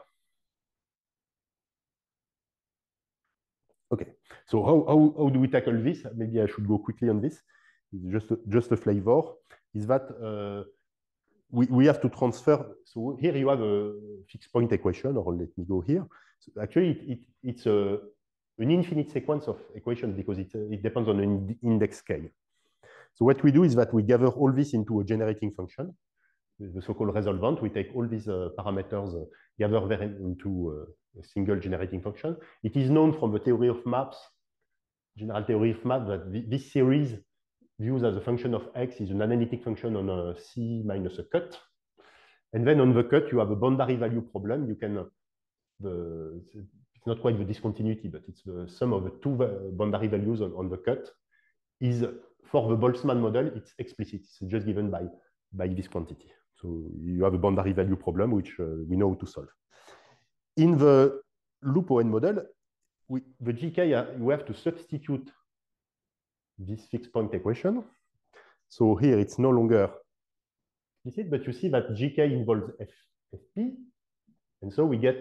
Okay, so how, how, how do we tackle this? Maybe I should go quickly on this. It's just a, just a flavor. Is that uh, we, we have to transfer. So here you have a fixed point equation, or let me go here. So actually, it, it, it's a, an infinite sequence of equations because it, it depends on an index k. So what we do is that we gather all this into a generating function, the so-called resolvent. We take all these uh, parameters, uh, gather them into uh, a single generating function. It is known from the theory of maps, general theory of maps, that th this series views as a function of x is an analytic function on a c minus a cut. And then on the cut, you have a boundary value problem. You can, uh, the, it's not quite the discontinuity, but it's the sum of the two boundary values on, on the cut is, for the Boltzmann model, it's explicit. It's just given by, by this quantity. So you have a boundary value problem, which uh, we know how to solve. In the loop O N model, we, the G K, uh, you have to substitute this fixed point equation. So here it's no longer explicit, but you see that G K involves F, Fp. And so we get,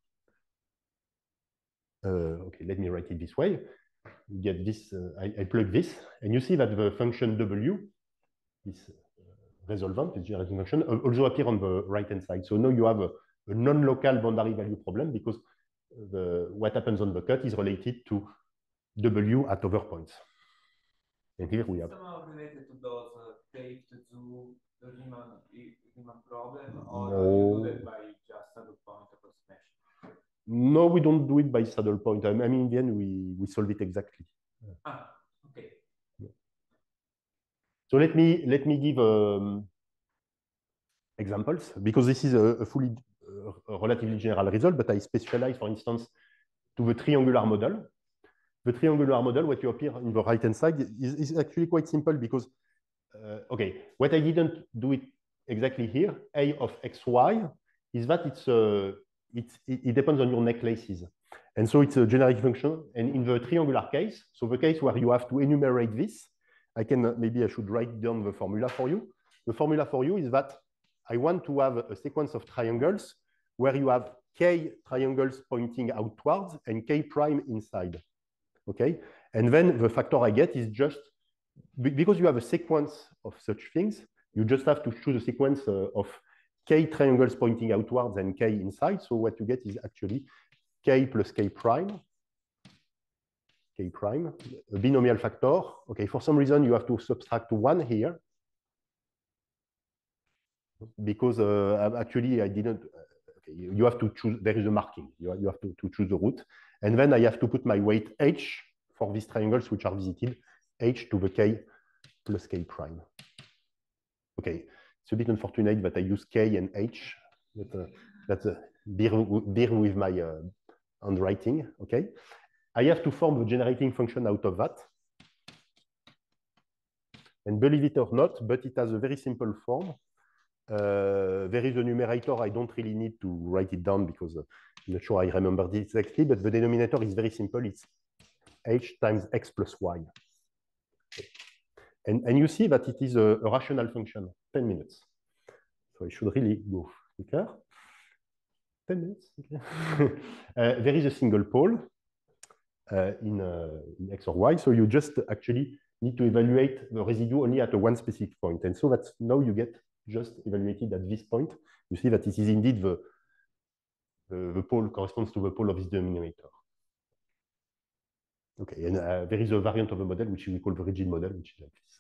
uh, okay, let me write it this way. We get this, uh, I, I plug this, and you see that the function W, this uh, resolvent, this generating function, also appear on the right-hand side. So now you have a, a non-local boundary value problem because the, what happens on the cut is related to W at other points. And here we have. Somehow related to those uh, taped to the Riemann, Riemann problem, or No. you do that by just saddle point approximation? No, we don't do it by saddle point. I mean, in the end, we, we solve it exactly. Ah, okay. So let me let me give um, examples, because this is a, a fully uh, a relatively general result, but I specialize, for instance, to the triangular model. The triangular model, what you appear in the right-hand side, is, is actually quite simple because, uh, okay, what I didn't do it exactly here, A of xy, is that it's a, it's, it, it depends on your necklaces. And so it's a generic function. And in the triangular case, so the case where you have to enumerate this, I can, maybe I should write down the formula for you. The formula for you is that I want to have a sequence of triangles where you have k triangles pointing outwards and k prime inside. Okay, and then the factor I get is just, because you have a sequence of such things, you just have to choose a sequence uh, of k triangles pointing outwards and k inside. So what you get is actually k plus k prime, k prime, a binomial factor. Okay, for some reason you have to subtract one here, because uh, actually I didn't, okay, you have to choose, there is a marking, you have, you have to, to choose the root. And then I have to put my weight h for these triangles which are visited, h to the k plus k prime. Okay, it's a bit unfortunate that I use k and h, but uh, that's a bear, bear with my uh, handwriting. Okay, I have to form the generating function out of that. And believe it or not, but it has a very simple form. Uh, there is a numerator. I don't really need to write it down because uh, I'm not sure I remember this exactly, but the denominator is very simple. It's h times x plus y. And, and you see that it is a, a rational function, ten minutes. So I should really go quicker. ten minutes. Okay. uh, there is a single pole uh, in, uh, in x or y. So you just actually need to evaluate the residue only at a one specific point. And so that's now you get just evaluated at this point. You see that it is indeed the, the, the pole corresponds to the pole of this denominator. Okay, and uh, there is a variant of the model which we call the rigid model, which is like this.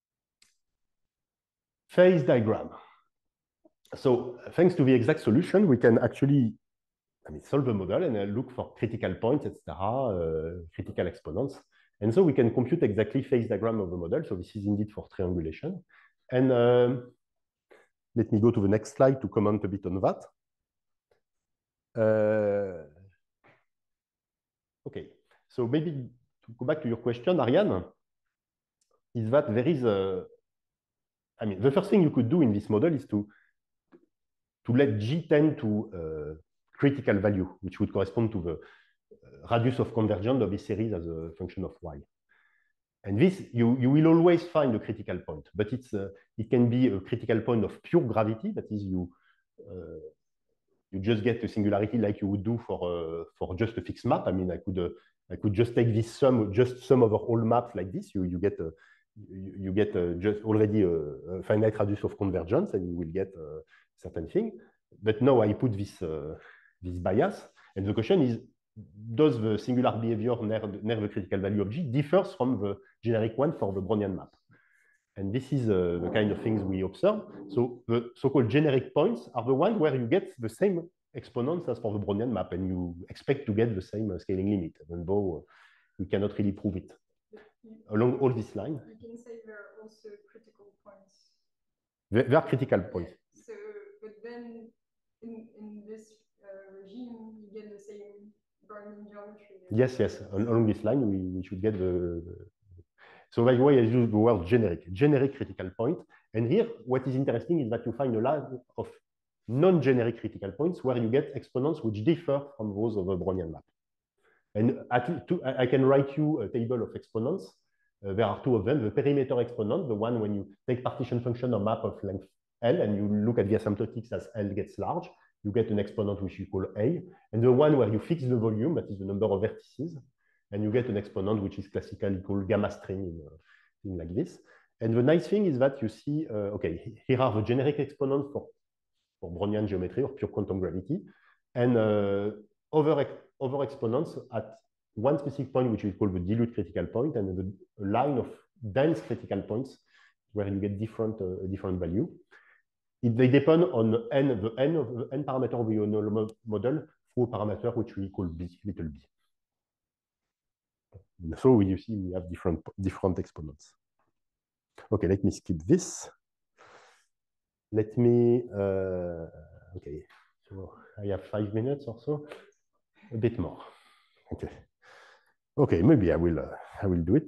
Phase diagram. So thanks to the exact solution, we can actually, I mean, solve the model and uh, look for critical points, et cetera, uh, critical exponents. And so we can compute exactly phase diagram of the model. So this is indeed for triangulation. And um, let me go to the next slide to comment a bit on that. Uh, Okay, so maybe to go back to your question, Ariane, is that there is a, I mean, the first thing you could do in this model is to, to let G tend to uh, critical value, which would correspond to the radius of convergence of this series as a function of y. And this, you, you will always find a critical point, but it's, uh, it can be a critical point of pure gravity, that is, you, uh, you just get a singularity like you would do for, uh, for just a fixed map. I mean, I could, uh, I could just take this sum, just sum over all maps like this. You, you get, uh, you, you get uh, just already a, a finite radius of convergence, and you will get a certain thing. But now I put this, uh, this bias, and the question is, does the singular behavior near, near the critical value of G differs from the generic one for the Brownian map? And this is uh, the kind of things we observe. So the so-called generic points are the ones where you get the same exponents as for the Brownian map, and you expect to get the same uh, scaling limit, even though uh, we cannot really prove it. You, along all this line. You can say there are also critical points. There, there are critical points. Yeah. So, but then in, in this uh, regime, you get the same Brownian geometry. Yes, yes. Along this line, we, we should get the, the So that's why I use the word generic, generic critical point. And here, what is interesting is that you find a lot of non-generic critical points where you get exponents which differ from those of a Brownian map. And at two, I can write you a table of exponents. Uh, there are two of them, the perimeter exponent, the one when you take partition function or map of length L and you look at the asymptotics as L gets large, you get an exponent which you call A. And the one where you fix the volume, that is the number of vertices, and you get an exponent which is classically called gamma string in, uh, in like this. And the nice thing is that you see, uh, okay, here are the generic exponents for, for Brownian geometry or pure quantum gravity, and uh, other, other exponents at one specific point, which is called the dilute critical point, and the line of dense critical points where you get different, uh, different value. It, they depend on n, the n of the n parameter of the model through a parameter which we call b, little b. So you see we have different, different exponents. Okay, let me skip this. Let me, uh, okay, so I have five minutes or so, a bit more. Okay, okay, maybe I will, uh, I will do it.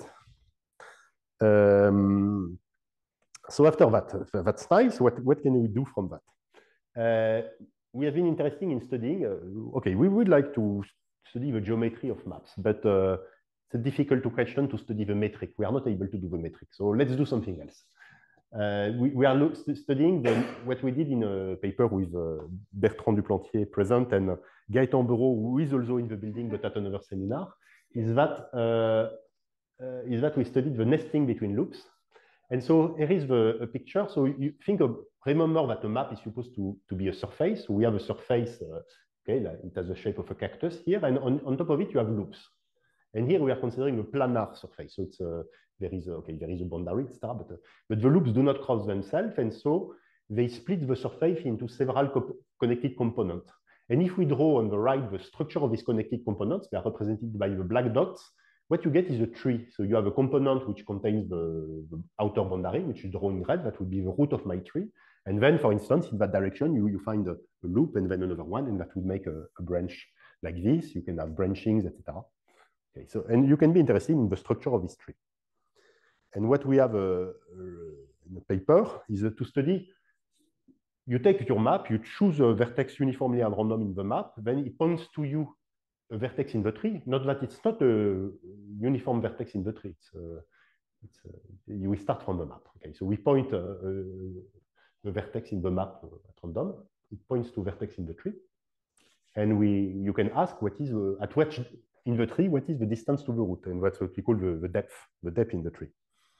Um, so after that, that's nice. What, what can we do from that? Uh, we have been interested in studying, uh, okay, we would like to study the geometry of maps, but uh, it's a difficult question to study the metric. We are not able to do the metric. So let's do something else. Uh, we, we are look, studying the, what we did in a paper with uh, Bertrand Duplantier present and uh, Gaëtan Bureau, who is also in the building but at another seminar, is that, uh, uh, is that we studied the nesting between loops. And so here is the a picture. So you think of, remember that a map is supposed to, to be a surface. So we have a surface, uh, okay, like it has the shape of a cactus here, and on, on top of it you have loops. And here we are considering a planar surface. So it's a, there is a, okay, there is a boundary, et cetera. But, uh, but the loops do not cross themselves, and so they split the surface into several co connected components. And if we draw on the right the structure of these connected components, they are represented by the black dots. What you get is a tree. So you have a component which contains the, the outer boundary, which is drawn in red. That would be the root of my tree. And then, for instance, in that direction, you, you find a, a loop and then another one, and that would make a, a branch like this. You can have branchings, et cetera. Okay, so, and you can be interested in the structure of this tree. And what we have uh, in the paper is uh, to study, you take your map, you choose a vertex uniformly and random in the map, then it points to you a vertex in the tree. Not that it's not a uniform vertex in the tree. It's, uh, it's, uh, you will start from the map. Okay, so we point uh, uh, the vertex in the map at random. It points to vertex in the tree. And we, you can ask what is, uh, at which, in the tree, what is the distance to the root? And that's what we call the, the depth, the depth in the tree.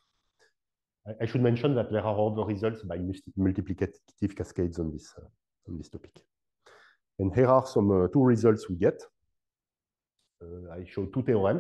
I, I should mention that there are other results by multiplicative cascades on this, uh, on this topic. And here are some uh, two results we get. Uh, I show two theorems.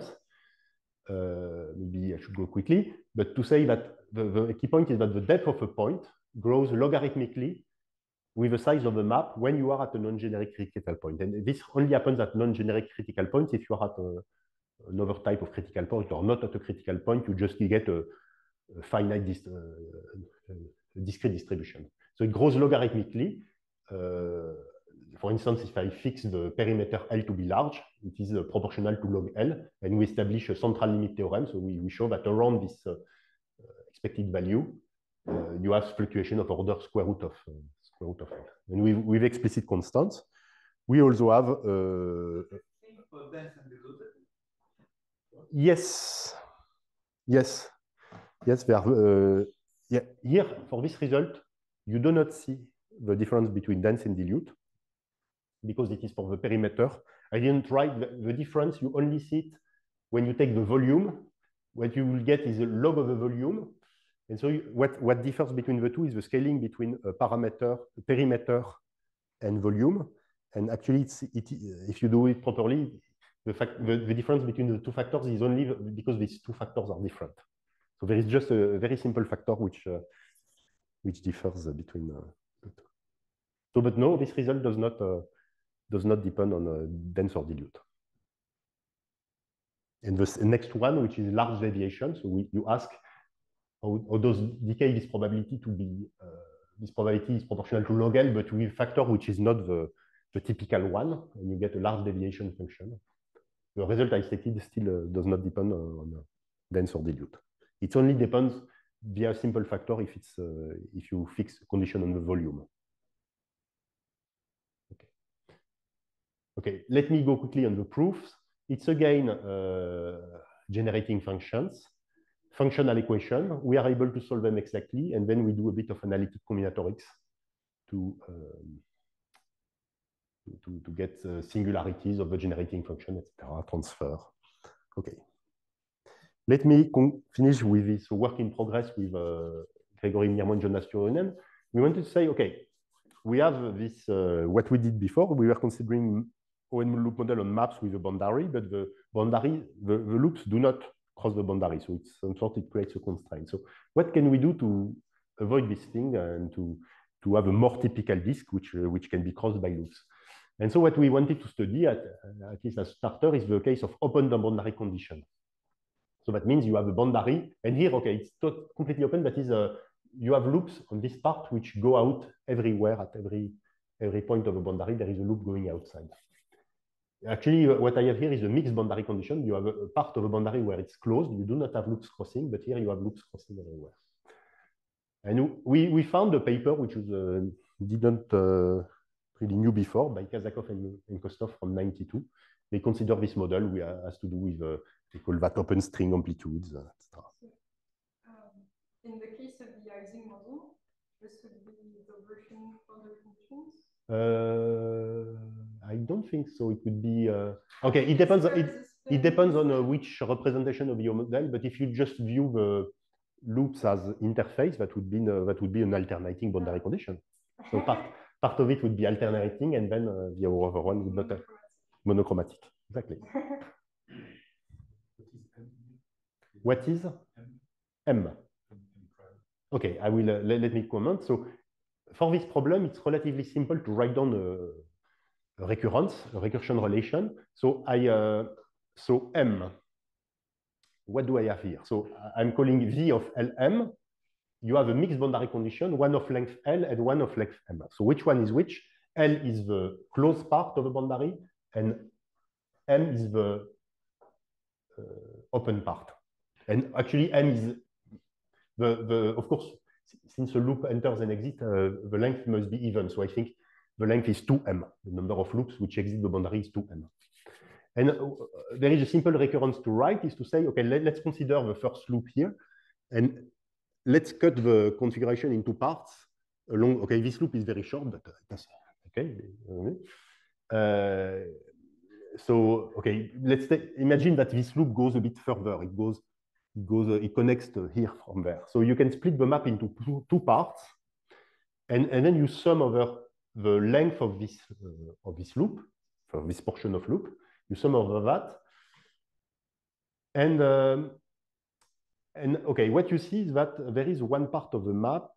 Uh, maybe I should go quickly, but to say that the, the key point is that the depth of a point grows logarithmically with the size of the map when you are at a non-generic critical point. And this only happens at non-generic critical points. If you are at a, another type of critical point or not at a critical point, you just get a, a finite dis uh, a discrete distribution. So it grows logarithmically uh, for instance, if I fix the perimeter L to be large, it is uh, proportional to log L, and we establish a central limit theorem. So we, we show that around this uh, expected value, uh, you have fluctuation of order square root of uh, square root of L. And with, with explicit constants, we also have uh, yes, yes, yes. There are, uh, yeah, here for this result, you do not see the difference between dense and dilute because it is for the perimeter. I didn't write the, the difference. You only see it when you take the volume. What you will get is a log of the volume. And so you, what, what differs between the two is the scaling between a parameter, a perimeter, and volume. And actually, it's, it, if you do it properly, the, fact, the, the difference between the two factors is only because these two factors are different. So there is just a very simple factor which, uh, which differs between uh, the two. So, but no, this result does not, uh, does not depend on uh, dense or dilute. And the next one, which is large deviation. So we, you ask, how, how does decay this probability to be, uh, this probability is proportional to log L, but with a factor which is not the, the typical one, and you get a large deviation function. The result I stated still uh, does not depend on, on uh, dense or dilute. It only depends via a simple factor if it's uh, if you fix a condition on the volume. Okay. Okay, let me go quickly on the proofs. It's again uh, generating functions, functional equation. We are able to solve them exactly, and then we do a bit of analytic combinatorics to um, to, to get uh, singularities of the generating function, et cetera. Transfer. Okay. Let me finish with this work in progress with uh, Gregory Mirmo and Jonas Turunen. We wanted to say, okay, we have this, uh, what we did before. We were considering O N loop model on maps with a boundary, but the boundary, the, the loops do not cross the boundary. So it's some sort, it creates a constraint. So what can we do to avoid this thing and to, to have a more typical disk, which, uh, which can be crossed by loops? And so what we wanted to study, at, at least as starter, is the case of open boundary condition. So that means you have a boundary, and here, okay, it's not completely open, that is, uh, you have loops on this part which go out everywhere at every, every point of a boundary, there is a loop going outside. Actually, what I have here is a mixed boundary condition. You have a, a part of a boundary where it's closed, you do not have loops crossing, but here you have loops crossing everywhere. And we, we found a paper which was, uh, didn't uh, really knew before by Kazakov and, and Kostov from ninety-two. They consider this model which has to do with, uh, they call that open string amplitudes, uh, et cetera. Um, in the case of the Ising model, this would be the version boundary conditions? Uh, I don't think so. It would be, uh, okay, it depends, it, it depends on uh, which representation of your model, but if you just view the loops as interface, that would be, uh, that would be an alternating boundary condition. So part, part of it would be alternating, and then uh, the other one would not have monochromatic. Exactly. What is M? Okay, I will uh, let, let me comment. So for this problem, it's relatively simple to write down a, a recurrence, a recursion relation. So I, uh, so M. What do I have here? So I'm calling V of L M. You have a mixed boundary condition, one of length L and one of length M. So which one is which? L is the closed part of the boundary, and M is the uh, open part. And actually, M is the, the of course, since a loop enters and exits, uh, the length must be even. So I think the length is two M. The number of loops which exit the boundary is two M. And uh, there is a simple recurrence to write, is to say, okay, let, let's consider the first loop here. And let's cut the configuration into parts along. Okay, this loop is very short, but uh, okay. Uh, so okay, let's imagine that this loop goes a bit further. It goes, it goes, uh, it connects uh, here from there. So you can split the map into two, two parts, and and then you sum over the length of this uh, of this loop, for this portion of loop. You sum over that, and. Um, And okay, what you see is that there is one part of the map.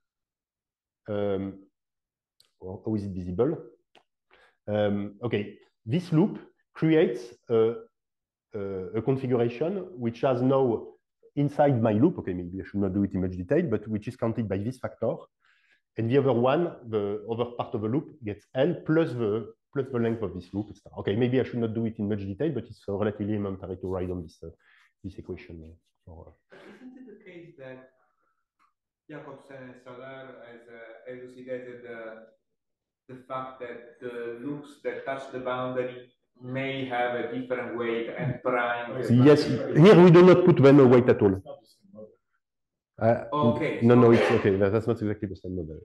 Um, how is it visible? Um, okay, this loop creates a, a, a configuration which has now inside my loop. Okay, maybe I should not do it in much detail, but which is counted by this factor. and the other one, the other part of the loop gets L plus the plus the length of this loop, et cetera. Okay, maybe I should not do it in much detail, but it's relatively elementary to write on this uh, this equation. For, uh, Isn't it the case that Jacobsen and Soler has uh, elucidated uh, the fact that the loops that touch the boundary may have a different weight and prime? Yes, here we do not put them a weight at all. Uh, okay. No, so no, it's okay. That's not exactly the same model.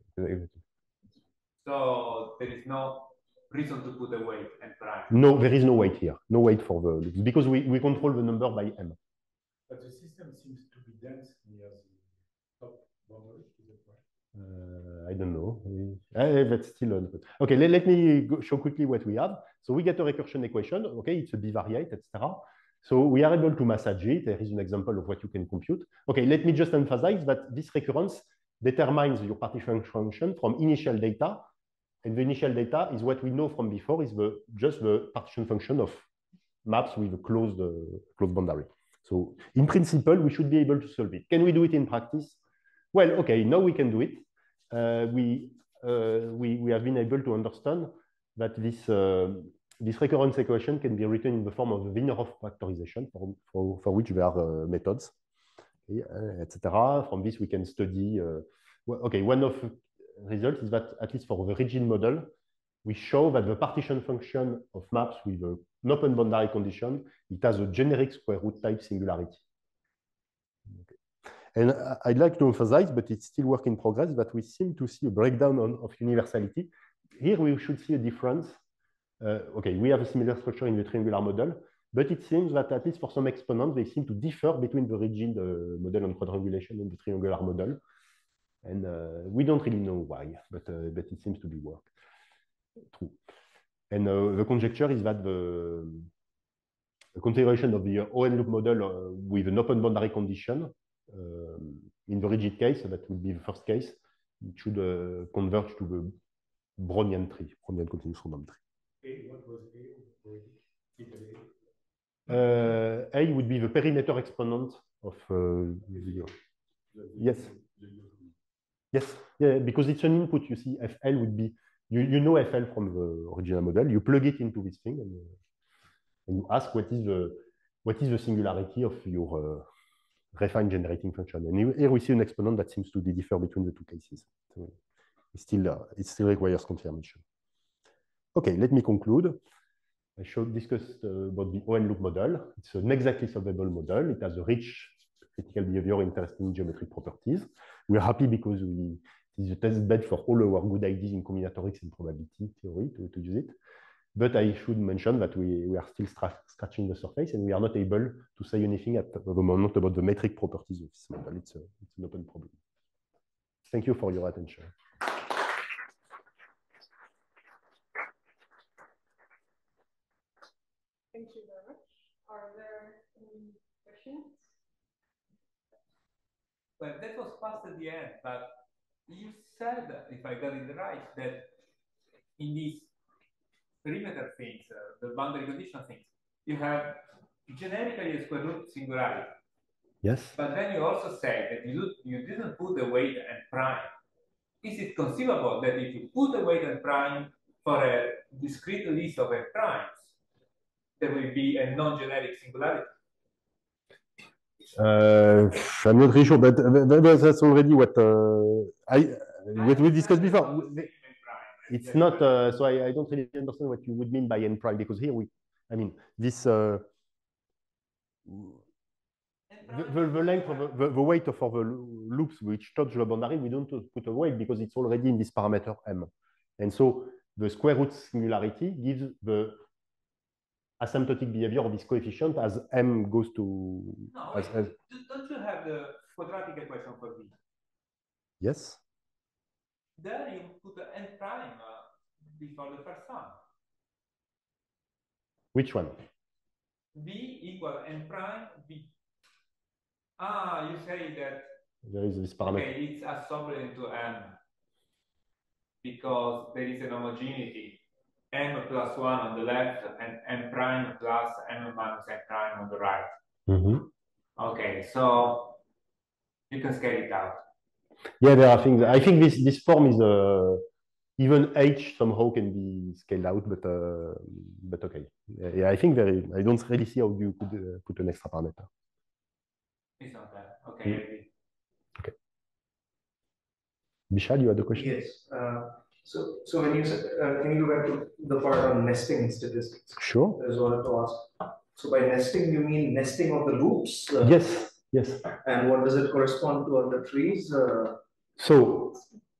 So there is no reason to put a weight and prime. No, there is no weight here. No weight for the loops because we, we control the number by M. But the system seems to be dense near the top boundary. Is that right? Uh, I don't know. Uh, that's still on. Okay, let, let me go show quickly what we have. So we get a recursion equation. Okay, it's a bivariate, et cetera. So we are able to massage it. There is an example of what you can compute. Okay, let me just emphasize that this recurrence determines your partition function from initial data. And the initial data is what we know from before, is the just the partition function of maps with a closed, uh, closed boundary. So in principle, we should be able to solve it. Can we do it in practice? Well, okay, now we can do it. Uh, we, uh, we, we have been able to understand that this, uh, this recurrence equation can be written in the form of Wiener-Roth factorization, for, for, for which there are uh, methods, okay, uh, et cetera. From this, we can study. Uh, okay, one of the results is that, at least for the rigid model, we show that the partition function of maps with a, an open boundary condition, it has a generic square root type singularity. Okay. And I'd like to emphasize, but it's still work in progress, that we seem to see a breakdown on, of universality. Here we should see a difference. Uh, okay, we have a similar structure in the triangular model, but it seems that at least for some exponents, they seem to differ between the rigid uh, model on quadrangulation and the triangular model. And uh, we don't really know why, but, uh, but it seems to be work. True. And uh, the conjecture is that the, the consideration of the O N loop model uh, with an open boundary condition uh, in the rigid case, so that would be the first case, it should uh, converge to the Brownian tree, Brownian continuous random tree. A, what was A? Uh, A would be the perimeter exponent of uh, the, yes. Yes, yeah, because it's an input. You see, F L would be, you, you know F L from the original model. You plug it into this thing and, uh, and you ask what is the what is the singularity of your uh, refined generating function. And here we see an exponent that seems to differ between the two cases. So it still uh, it still requires confirmation. Okay, let me conclude. I showed discussed uh, about the O N loop model. It's an exactly solvable model. It has a rich critical behavior, interesting geometric properties. We are happy because we, it is a test bed for all our good ideas in combinatorics and probability theory to, to use it. But I should mention that we, we are still scratching the surface and we are not able to say anything at the moment about the metric properties of this model. It's, a, it's an open problem. Thank you for your attention. Thank you very much. Are there any questions? Well, that was fast at the end, but you said, if I got it right, that in these perimeter things, uh, the boundary condition things, you have generically a square root singularity. Yes. But then you also say that you, you didn't put the weight and prime. Is it conceivable that if you put the weight and prime for a discrete list of f primes, there will be a non-generic singularity? Uh, I'm not really sure, but that's already what uh, I what we discussed before. It's not uh, so I, I don't really understand what you would mean by n prime, because here we, I mean, this uh, the, the, the length of the, the weight of the loops which touch the boundary, we don't put a weight because it's already in this parameter m, and so the square root singularity gives the asymptotic behavior of this coefficient as m goes to. No, as, wait, as, don't you have the quadratic equation for V? Yes. There you put the n prime uh, before the first one. Which one? V equal n prime V. Ah, you say that there is this parameter. Okay, it's absorbed into M because there is an homogeneity. M plus one on the left and M prime plus M minus M prime on the right. Mm-hmm. Okay, so you can scale it out. Yeah, there are things. I think this this form is uh, even H somehow can be scaled out, but uh, but okay. Yeah, I think very. I don't really see how you could uh, put an extra parameter. It's not that. Okay, I agree. Okay. Vishal, you had a question? Yes. Uh, so, so when you said, uh, can you go back to the part on nesting statistics? Sure. I just wanted to ask. So by nesting, you mean nesting of the loops? Uh, Yes. Yes. And what does it correspond to on the trees? Uh, So.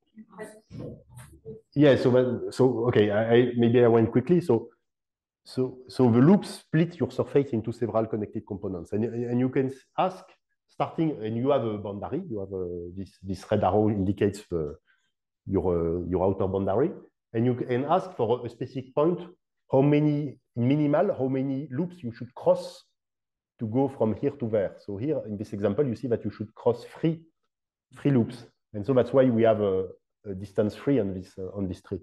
Yeah. So when, so okay. I, I maybe I went quickly. So. So, so the loops split your surface into several connected components, and, and you can ask, starting, and you have a boundary, you have a, this, this red arrow indicates the, your, uh, your outer boundary, and you can ask for a specific point, how many, minimal, how many loops you should cross to go from here to there. So here, in this example, you see that you should cross three, three loops, and so that's why we have a, a distance three on this, uh, on this tree.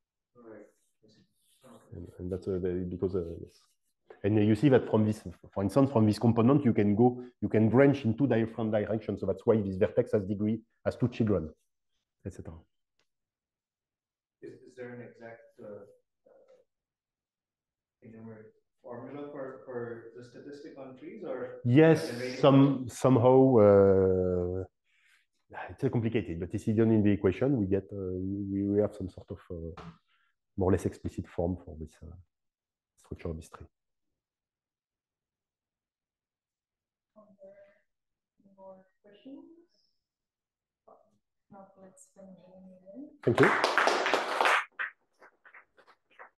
And, and that's uh, because uh, yes. And uh, you see that from this, for instance, from this component, you can go, you can branch in two different directions. So that's why this vertex has degree has two children, et cetera. is, is there an exact uh, enumerated formula for, for the statistic on trees, or yes, some somehow uh, it's complicated, but it's hidden in the equation. We get uh, we, we have some sort of uh, more or less explicit form for this uh, structure of this tree. More questions? Not, let's finish. Thank you.